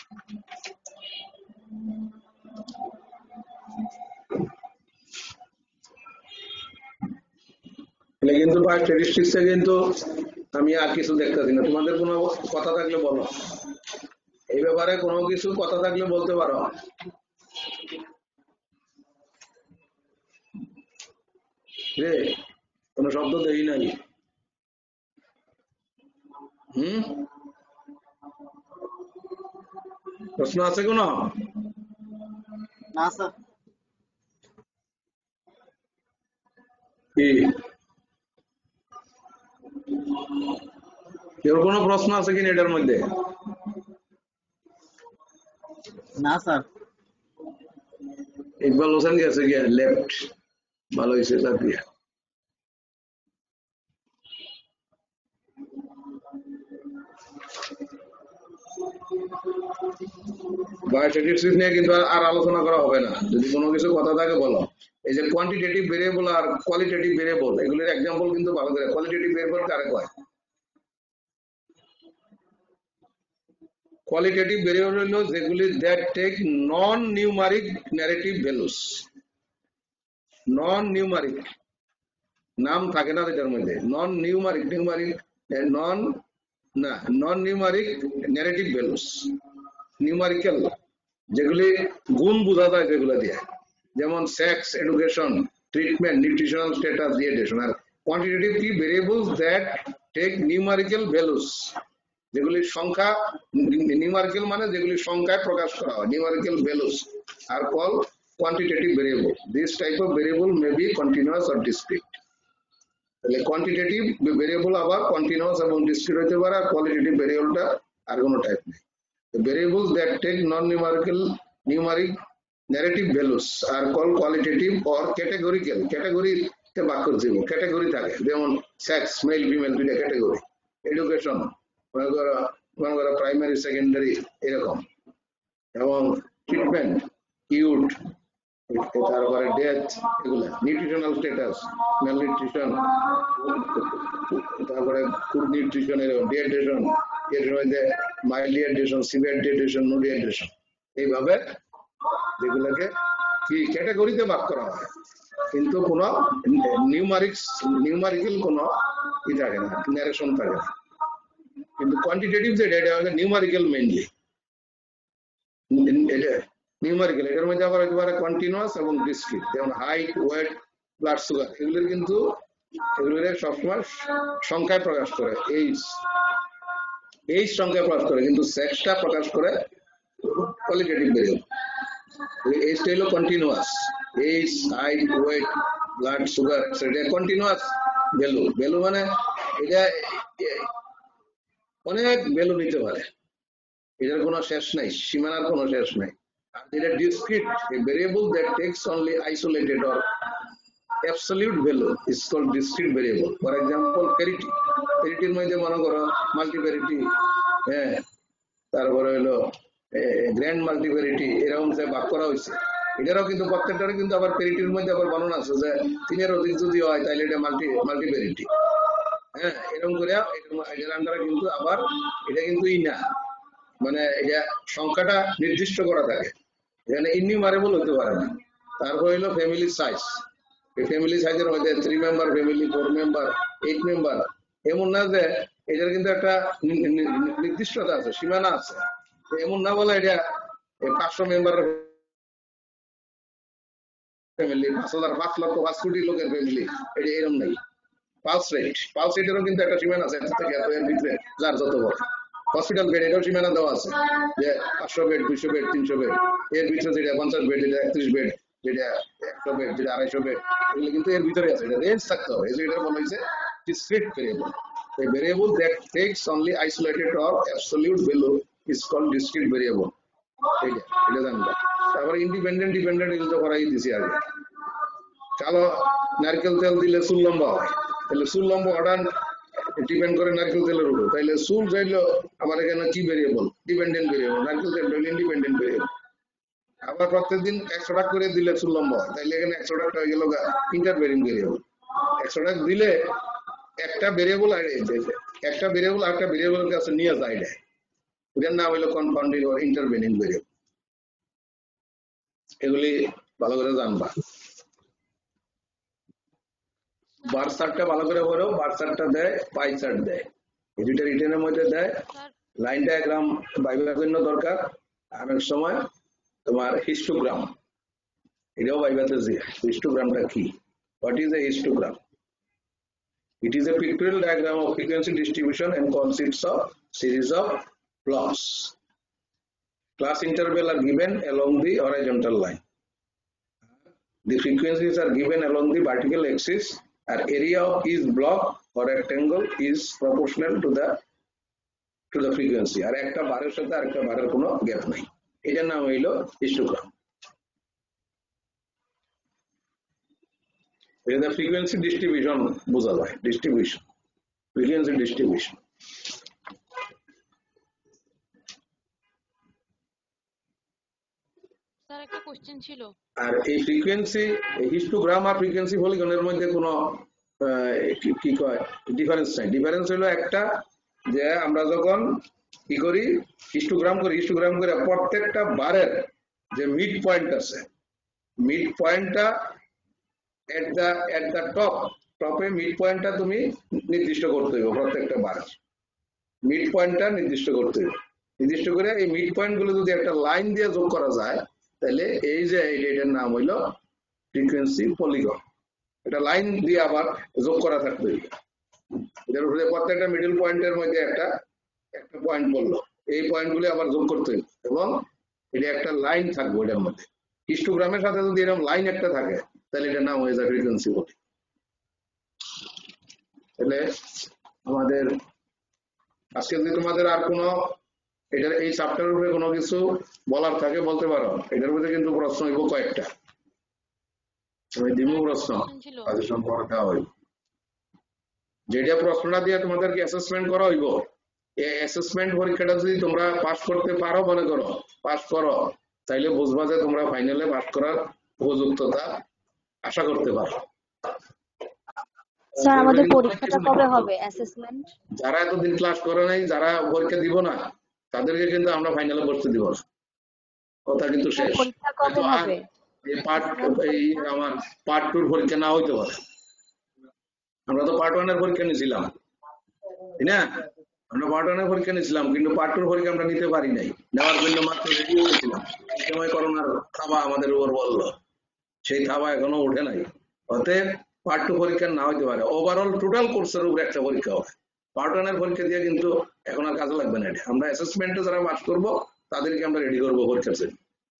কিন্তু স্ট্যাটিস্টিক্সে কিন্তু আমি আর কিছু দেখতেছি না। তোমাদের কোনো কথা থাকলে বলো, এই ব্যাপারে কোনো কিছু কথা থাকলে বলতে পারো। রে কোনো শব্দ দেই নাই। হুম, প্রশ্ন আছে কোনো? না স্যার। কি কেউ কোনো প্রশ্ন আছে কিনা এটার মধ্যে? না স্যার। ইকবাল হোসেন গেছে গিয়া লেফট, ভালো হয়েছে তার দিয়ে। বায়োস্ট্যাটিস্টিক্স নিয়ে কিন্তু আর আলোচনা করা হবে না, যদি কোনো কিছু কথা থাকে বলো। এই যে কোয়ান্টিটেটিভ ভেরিয়েবল আর কোয়ালিটেটিভ ভেরিয়েবল, এগুলোর এক্সাম্পল কিন্তু ভালো করে। কোয়ালিটেটিভ ভেরিয়েবল কারে কয়? কোয়ালিটেটিভ ভেরিয়েবল হলো যেগুলি that take non numeric narrative values. Non numeric নাম থাকে না এটার মধ্যে, নন নিউমারিক নিউমারিক নন না non numeric narrative values. Numerical যেগুলি গুণ বোঝা যায় যেগুলো দিয়ে, যেমন sex, education, treatment, nutritional status, ডিয়েটেশন। আর কোয়ান্টিটেটিভ কি? Variables that take numerical values, যেগুলি সংখ্যা, নিউমারিক্যাল মানে যেগুলি সংখ্যায় প্রকাশ করা হয়, numerical values are call quantitative variable. This type of variable may be continuous or discrete. তাহলে কোয়ান্টিটেটিভ ভেরিয়েবল আবার কন্টিনিউয়াস এবং ডিসক্রিট হতে পারে, আর কোয়ালিটেটিভ ভেরিয়েবলটা আর কোনো টাইপ নেই। The variables that take non-numerical numeric narrative values are called qualitative or categorical. Category তে ভাগ করে দিব, ক্যাটাগরি থাকে, যেমন সেক্স, মেল ফিমেল দুইটা ক্যাটাগরি, এডুকেশন মনে করো মনে করো প্রাইমারি সেকেন্ডারি এরকম, এবং ট্রিটমেন্ট, ইউথ, তারপরে ডেথ, এগুলা নিউট্রিশনাল স্ট্যাটাস, মেল নিউট্রিশন, তারপরে ফুড নিউট্রিশন, এরকম ডিহাইড্রেশন, এর মধ্যে mild dehydration, severe dehydration, no dehydration, এইভাবে যেগুলোকে কি ক্যাটাগরিতে ভাগ করা হয়, কিন্তু কোনো নিউমারিক্স নিউমারিক্যাল কোনো ই থাকে না, ন্যারেশন থাকে না। কিন্তু কোয়ান্টিটেটিভ যেটা এটা হচ্ছে নিউমারিক্যাল মেইনলি, এটা নিউমারিক্যাল। এটার মধ্যে আবার একেবারে কন্টিনিউয়াস এবং ডিসক্রিট, যেমন হাইট, ওয়েট, ব্লাড সুগার, এগুলোর কিন্তু এগুলোর সবসময় সংখ্যায় প্রকাশ করে, এইজ এইজ সংখ্যায় প্রকাশ করে, কিন্তু সেক্সটা প্রকাশ করে কোয়ালিটেটিভ ভেরিয়েবল। এইজটা হলো continuous, age, height, weight, blood sugar, সেটা কন্টিনিউয়াস ভ্যালু। ভ্যালু মানে এটা অনেক ভ্যালু নিতে পারে, এটার কোনো শেষ নাই, সীমানার কোনো শেষ নাই। আর যেটা discrete, a variable that takes only isolated or absolute value is called discrete variable. For example, parity, parityর মধ্যে মনে করো মাল্টিপ্যারিটি, হ্যাঁ, তারপরে হলো গ্র্যান্ড মাল্টিপ্যারিটি, এরকম যে ভাগ করা হয়েছে, এটারও কিন্তু প্রত্যেকটারও কিন্তু আবার পেরিটির মধ্যে আবার বর্ণনা আছে যে তিনের অধিক যদি হয় তাহলে এটা মাল্টি মাল্টি পেরিটি। হ্যাঁ, এরকম করে এটার আন্ডারে কিন্তু আবার এটা কিন্তু ই না, মানে এটা সংখ্যাটা নির্দিষ্ট করা থাকে, এখানে ইননিউমারেবল হতে পারে না। তারপর হইলো ফ্যামিলি সাইজ, এই ফ্যামিলি সাইজের মধ্যে three member family, four member, eight member, এমন না যে এটার কিন্তু একটা নির্দিষ্টতা আছে, সীমানা আছে। এমন না বলে এটা পাঁচশো মেম্বারের ফ্যামিলি, পাঁচ হাজার পাঁচ লক্ষ পাঁচ কোটি লোকের ফ্যামিলি, এটা এরকম নাই। পালস রেট, পালস রেটেরও কিন্তু একটা সীমানা আছে, এত থেকে এত এর ভিতরে যার যত বড়। হসপিটাল বেড, এটাও সীমানা দেওয়া আছে যে পাঁচশো বেড, দুইশো বেড, তিনশো বেড, এর ভিতরে যেটা পঞ্চাশ বেড, যেটা একত্রিশ বেড, যেটা একশো বেড, যেটা আড়াইশো বেড, এগুলো কিন্তু এর ভিতরে আছে। এটা রেঞ্জ থাকতে হবে, এই যে এটা বলা হয়েছে discrete variable. A variable that takes only isolated or absolute value is called discrete variable. এইটা এটা জানবা। তারপরে ইন্ডিপেন্ডেন্ট ডিপেন্ডেন্ট এগুলো তো করাই দিছি আগে। কালো নারকেল তেল দিলে চুল লম্বা হয়, তাহলে চুল লম্বা হওয়াটা ডিপেন্ড করে নারকেল তেলের উপর। তাইলে চুল চাইলো আমার এখানে কি ভেরিয়েবল? Dependent variable. নারকেল তেল হইলে ইন্ডিপেন্ডেন্ট ভেরিয়েবল। আবার প্রত্যেকদিন একশো টাকা করে দিলে চুল লম্বা হয়, তাইলে এখানে একশো টাকা হয়ে গেল ইন্টারভেরিং ভেরিয়েবল। একশো টাকা দিলে একটা ভেরিয়েবল আর একটা ভেরিয়েবল আর একটা ভেরিয়েবলের কাছে নিয়ে যায়, এটা এটার নাম হইলো কনফাউন্ডিং অর ইন্টারভেনিং ভেরিয়েবল। এগুলি ভালো করে জানবা। বার চার্টটা ভালো করে পড়ো, বার চার্টটা দেয়, পাই চার্ট দেয়, এই দুইটা রিটেনের মধ্যে দেয়। লাইন ডায়াগ্রাম বাইবের জন্য দরকার, অনেক সময় তোমার হিস্টোগ্রাম, এটাও বাইবেতে যে হিস্টোগ্রামটা কি, what is a histogram? It is a pictorial diagram of frequency distribution and consists of series of plots. Class interval are given along the horizontal line. The frequencies are given along the vertical axis. Our area of each block or rectangle is proportional to the to the frequency. আর একটা বারের সাথে আরেকটা বারের কোনো gap নাই, এটার নাম হইলো হিস্টোগ্রাম। এটা ফ্রিকোয়েন্সি ডিস্ট্রিবিউশন বোঝা যায়, ডিস্ট্রিবিউশন, ফ্রিকোয়েন্সি ডিস্ট্রিবিউশন। স্যার একটা কোশ্চেন ছিল। আর এই ফ্রিকোয়েন্সি, হিস্টোগ্রাম আর ফ্রিকোয়েন্সি পলিগনের মধ্যে কোনো কি কয় ডিফারেন্স নাই। ডিফারেন্স হলো একটা, যে আমরা যখন কি করি হিস্টোগ্রাম করি, হিস্টোগ্রাম করে প্রত্যেকটা বারের যে মিড পয়েন্ট আছে, মিড পয়েন্টটা এট দা এট দা টপ, টপে মিড পয়েন্টটা তুমি নির্দিষ্ট করতে হবে। প্রত্যেকটা বার মিড পয়েন্টটা নির্দিষ্ট করতে হবে। নির্দিষ্ট করে এই মিড পয়েন্ট গুলো যদি একটা লাইন দিয়ে যোগ করা যায়, তাহলে এই যে এটার নাম হইলো ফ্রিকোয়েন্সি পলিগন। এটা লাইন দিয়ে আবার যোগ করা থাকবে, এটার উপরে প্রত্যেকটা মিডল পয়েন্টের মধ্যে একটা একটা পয়েন্ট বললো, এই পয়েন্ট গুলি আবার যোগ করতে হবে এবং এটা একটা লাইন থাকবে এটার মধ্যে। হিস্টোগ্রামের সাথে যদি এরকম লাইন একটা থাকে, তাহলে এটার নাম হয়ে যায় ফ্রিকোয়েন্সি পলি। তাহলে আমাদের আজকে যদি তোমাদের আর কোনো এটার এই চ্যাপ্টারের উপরে কোনো কিছু বলার থাকে বলতে পারো, এটার মধ্যে কিন্তু প্রশ্ন হইব কয়েকটা, আমি দিব প্রশ্ন তাদের সম্পর্কে দেওয়া হইব। যেটা প্রশ্নটা দিয়ে তোমাদেরকে অ্যাসেসমেন্ট করা হইব, এই অ্যাসেসমেন্ট পরীক্ষাটা যদি তোমরা পাস করতে পারো, মনে করো পাস করো, তাইলে বুঝবা যে তোমরা ফাইনালে পাস করার উপযুক্ততা আশা করতে পারো। স্যার আমাদের পরীক্ষাটা কবে হবে অ্যাসেসমেন্ট? যারা এতদিন ক্লাস করে নাই, যারা পরীক্ষা দিব না, তাদেরকে কিন্তু আমরা ফাইনালে বসতে দিব, কথা কিন্তু শেষ। পরীক্ষা কবে হবে? এই পার্ট এই আমার পার্ট টু পরীক্ষা না হইতে পারে। আমরা তো পার্ট ওয়ান এর পরীক্ষা নিয়েছিলাম, তাই না? আমরা পার্ট ওয়ান এর পরীক্ষা নিয়েছিলাম, কিন্তু পার্ট টুর পরীক্ষা আমরা নিতে পারি নাই। নেওয়ার জন্য মাত্র রেডি হয়েছিলাম, এই সময় করোনার থাবা আমাদের উপর বললো, সেই থাবা এখনো উঠে নাই। অতএব পার্ট টু পরীক্ষা না হইতে পারে, ওভারঅল টোটাল কোর্সের উপরে একটা পরীক্ষা হবে। পার্ট ওয়ান এর পরীক্ষা দিয়ে কিন্তু এখন আর কাজে লাগবে না। এটা আমরা অ্যাসেসমেন্টে যারা পাস করবো তাদেরকে আমরা রেডি করবো পরীক্ষার জন্য।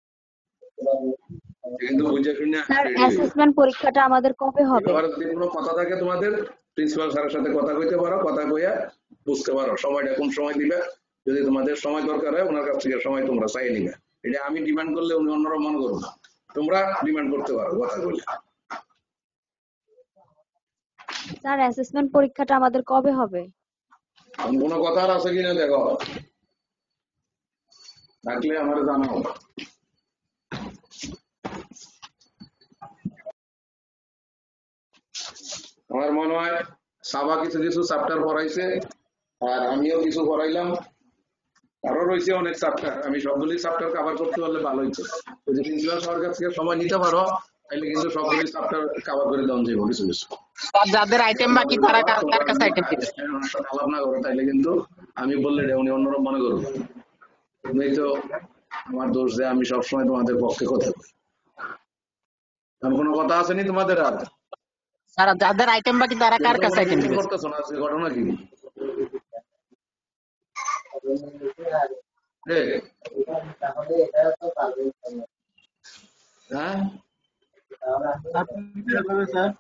কিন্তু বুঝে শুনে স্যার অ্যাসেসমেন্ট পরীক্ষাটা আমাদের কবে হবে? এবার যদি কোনো কথা থাকে তোমাদের প্রিন্সিপাল স্যারের সাথে কথা কইতে পারো, কথা কইয়া বুঝতে পারো সময়টা কোন সময় দিবে। যদি তোমাদের সময় দরকার হয়, ওনার কাছ থেকে সময় তোমরা চাই নিবে। এটা আমি ডিমান্ড করলে উনি অন্যরা মনে করবো না, তোমরা ডিমান্ড করতে পারো কথা বলে। স্যার অ্যাসেসমেন্ট পরীক্ষাটা আমাদের কবে হবে? কোনো কথা আর আছে কিনা দেখো, থাকলে আমার জানাও। আমার মনে হয় সাবা কিছু কিছু চ্যাপ্টার পড়াইছে আর আমিও কিছু পড়াইলাম, আরো রয়েছে অনেক চ্যাপ্টার। আমি সবগুলি চ্যাপ্টার কভার করতে পারলে ভালো হতো। যদি প্রিন্সিপাল স্যারের কাছ থেকে সময় নিতে পারো তাহলে কিন্তু সবগুলি চ্যাপ্টার কভার করে দেওয়া যাবে কিছু কিছু। স্যার যাদের আইটেম বাকি তারা কার কার কাছে আইটেম দিবে? আলাপ না করো তাইলে কিন্তু আমি বললে এটা উনি অন্যরকম মনে করবো। তুমি তো আমার দোষ যে আমি সবসময় তোমাদের পক্ষে কথা বলি। আর কোনো কথা আসেনি তোমাদের? আর স্যার যাদের আইটেম বাকি তারা কার কাছে আইটেম দিবে? করতেছো না আজকে ঘটনা কি? হ্যাঁ স্যার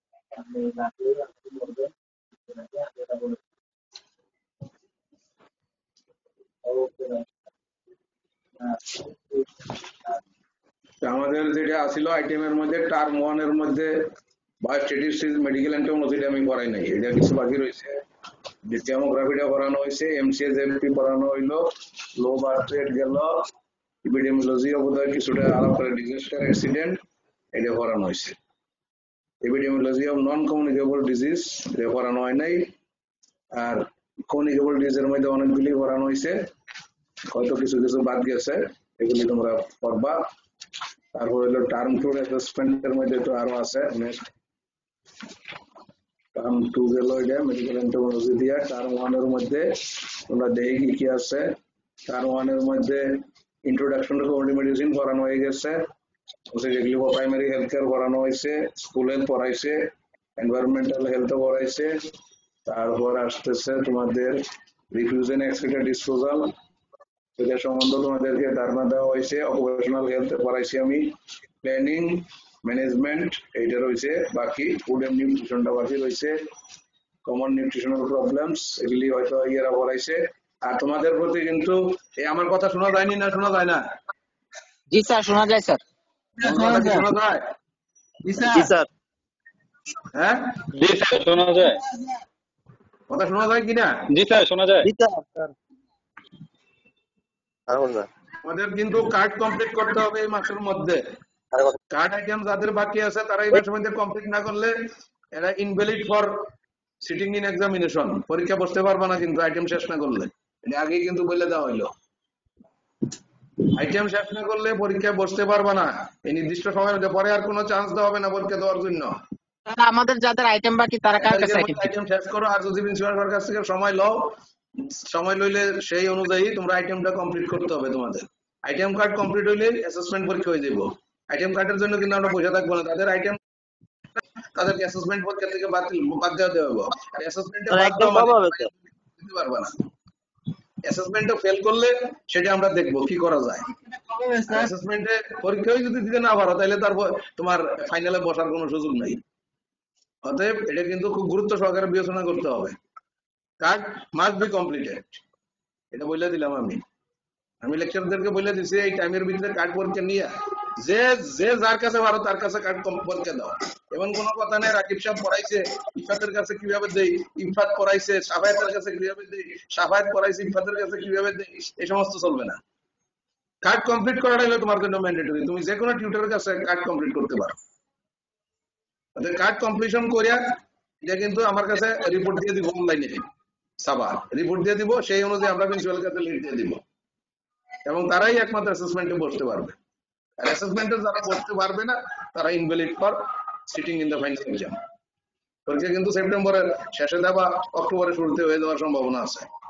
আমাদের যেটা আছিল আইটেমের মধ্যে টার্ম ওয়ান এর মধ্যে বায়োস্ট্যাটিস্টিক্স মেডিকেল এন্টোমোলজি আমি পড়াই নাই, এটা কিছু বাকি রয়েছে। ডেমোগ্রাফিটা পড়ানো হয়েছে, এমসিএস এমপি পড়ানো হইলো, লো বার্থ রেট গেল, এপিডেমিওলজি অবদায় কিছুটা আলাপ করে ডিজাস্টার অ্যাক্সিডেন্ট এটা পড়ানো হয়েছে। Epidemiology of non communicable disease এটা পড়ানো হয় নাই। আর কমিউনিকেবল ডিজিজের মধ্যে অনেকগুলি পড়ানো হয়েছে, হয়তো কিছু কিছু বাদ গেছে, এগুলি তোমরা পড়বা। তারপর হলো টার্ম টু অ্যাসেসমেন্টের মধ্যে তো আরো আছে অনেক। টার্ম টু গেল এটা মেডিকেল এন্টোমোলজি দিয়া। টার্ম ওয়ান এর মধ্যে তোমরা দেখি কি কি আছে। টার্ম ওয়ান এর মধ্যে ইন্ট্রোডাকশন টু কমিউনিটি মেডিসিন পড়ানো হয়ে গেছে, যেগুলি প্রাইমারি হেলথ কেয়ার পড়ানো হয়েছে, স্কুল হেলথ পড়াইছে, এনভায়রনমেন্টাল হেলথ পড়াইছে। তারপর আসতেছে তোমাদের রিফিউজ এন্ড এক্সক্রিটা ডিসপোজাল, এটা সম্বন্ধে তোমাদেরকে ধারণা দেওয়া হয়েছে। অকুপেশনাল হেলথ পড়াইছি আমি, প্ল্যানিং ম্যানেজমেন্ট এইটা রয়েছে বাকি, ফুড এন্ড নিউট্রিশনটা বাকি রয়েছে, কমন নিউট্রিশনাল প্রবলেমস এগুলি হয়তো ইয়েরা পড়াইছে। আর তোমাদের প্রতি কিন্তু এই আমার কথা শোনা যায়নি না শোনা যায় না? জি স্যার শোনা যায় স্যার। আমার কথা কি শোনা যায়? জি জি স্যার। হ্যাঁ জি স্যার শোনা যায়। কথা শোনা যায় কিনা? জি স্যার শোনা যায়। জি স্যার। আমাদের কিন্তু কার্ড কমপ্লিট করতে হবে এই মাসের মধ্যে। কার্ড আইটেম যাদের বাকি আছে তারা এই মাসের মধ্যে কমপ্লিট না করলে এরা invalid for sitting in examination, পরীক্ষা বসতে পারবে না কিন্তু আইটেম শেষ না করলে। এটা আগেই কিন্তু বলে দেওয়া হইলো, আইটেম শেষ না করলে পরীক্ষায় বসতে পারবে না এই নির্দিষ্ট সময়ের মধ্যে, পরে আর কোনো চান্স দেওয়া হবে না পরীক্ষা দেওয়ার জন্য। স্যার আমাদের যাদের আইটেম বাকি তারা কার কাছে আইটেম দিবে? আইটেম শেষ করো, আর যদি প্রিন্সিপাল কাছ থেকে সময় লও, সময় লইলে সেই অনুযায়ী তোমরা আইটেমটা কমপ্লিট করতে হবে তোমাদের। আইটেম কার্ড কমপ্লিট হইলে অ্যাসেসমেন্ট পরীক্ষা হয়ে যাবো। আইটেম কার্ডের জন্য কিন্তু আমরা বসে থাকবো না, তাদের আইটেম তাদেরকে অ্যাসেসমেন্ট পরীক্ষা থেকে বাদ বাদ দেওয়া দেবো। আর অ্যাসেসমেন্টে বাদ দেওয়া মানে দিতে পারবে না, অ্যাসেসমেন্টে ফেল করলে সেটা আমরা দেখবো কি করা যায়। অ্যাসেসমেন্টে পরীক্ষায় যদি দিতে না পারো তাহলে তারপর তোমার ফাইনালে বসার কোনো সুযোগ নাই। অতএব এটা কিন্তু খুব গুরুত্ব সহকারে বিবেচনা করতে হবে। কার্ড মাস্ট বি কমপ্লিটেড, এটা বলে দিলাম আমি। আমি লেকচারদেরকে বলে দিছি এই টাইমের ভিতরে কার্ড পরীক্ষা নিয়ে যে যে যার কাছে পারো তার কাছে কার্ড পরীক্ষা দাও। এমন কোনো কথা নেই রাকিব সাহেব পড়াইছে ইফাতের কাছে কিভাবে দেই, ইফাত পড়াইছে সাফায়াতের কাছে কিভাবে দেই, সাফায়াত পড়াইছে ইফাতের কাছে কিভাবে দেই, এই সমস্ত চলবে না। কার্ড কমপ্লিট করাটাই হলো তোমার জন্য ম্যান্ডেটরি। তুমি যে কোনো টিউটরের কাছে কার্ড কমপ্লিট করতে পারো। কার্ড কমপ্লিশন করিয়া এটা কিন্তু আমার কাছে রিপোর্ট দিয়ে দিব, অনলাইনে সাবা রিপোর্ট দিয়ে দিব, সেই অনুযায়ী আমরা প্রিন্সিপালের কাছে লিড দিয়ে দিব এবং তারাই একমাত্র অ্যাসেসমেন্টে বসতে পারবে। আর অ্যাসেসমেন্টে যারা বসতে পারবে না তারা invalid for sitting in the final exam. পরীক্ষা কিন্তু সেপ্টেম্বরের শেষে দেওয়া অক্টোবরের শুরুতে হয়ে যাওয়ার সম্ভাবনা আছে।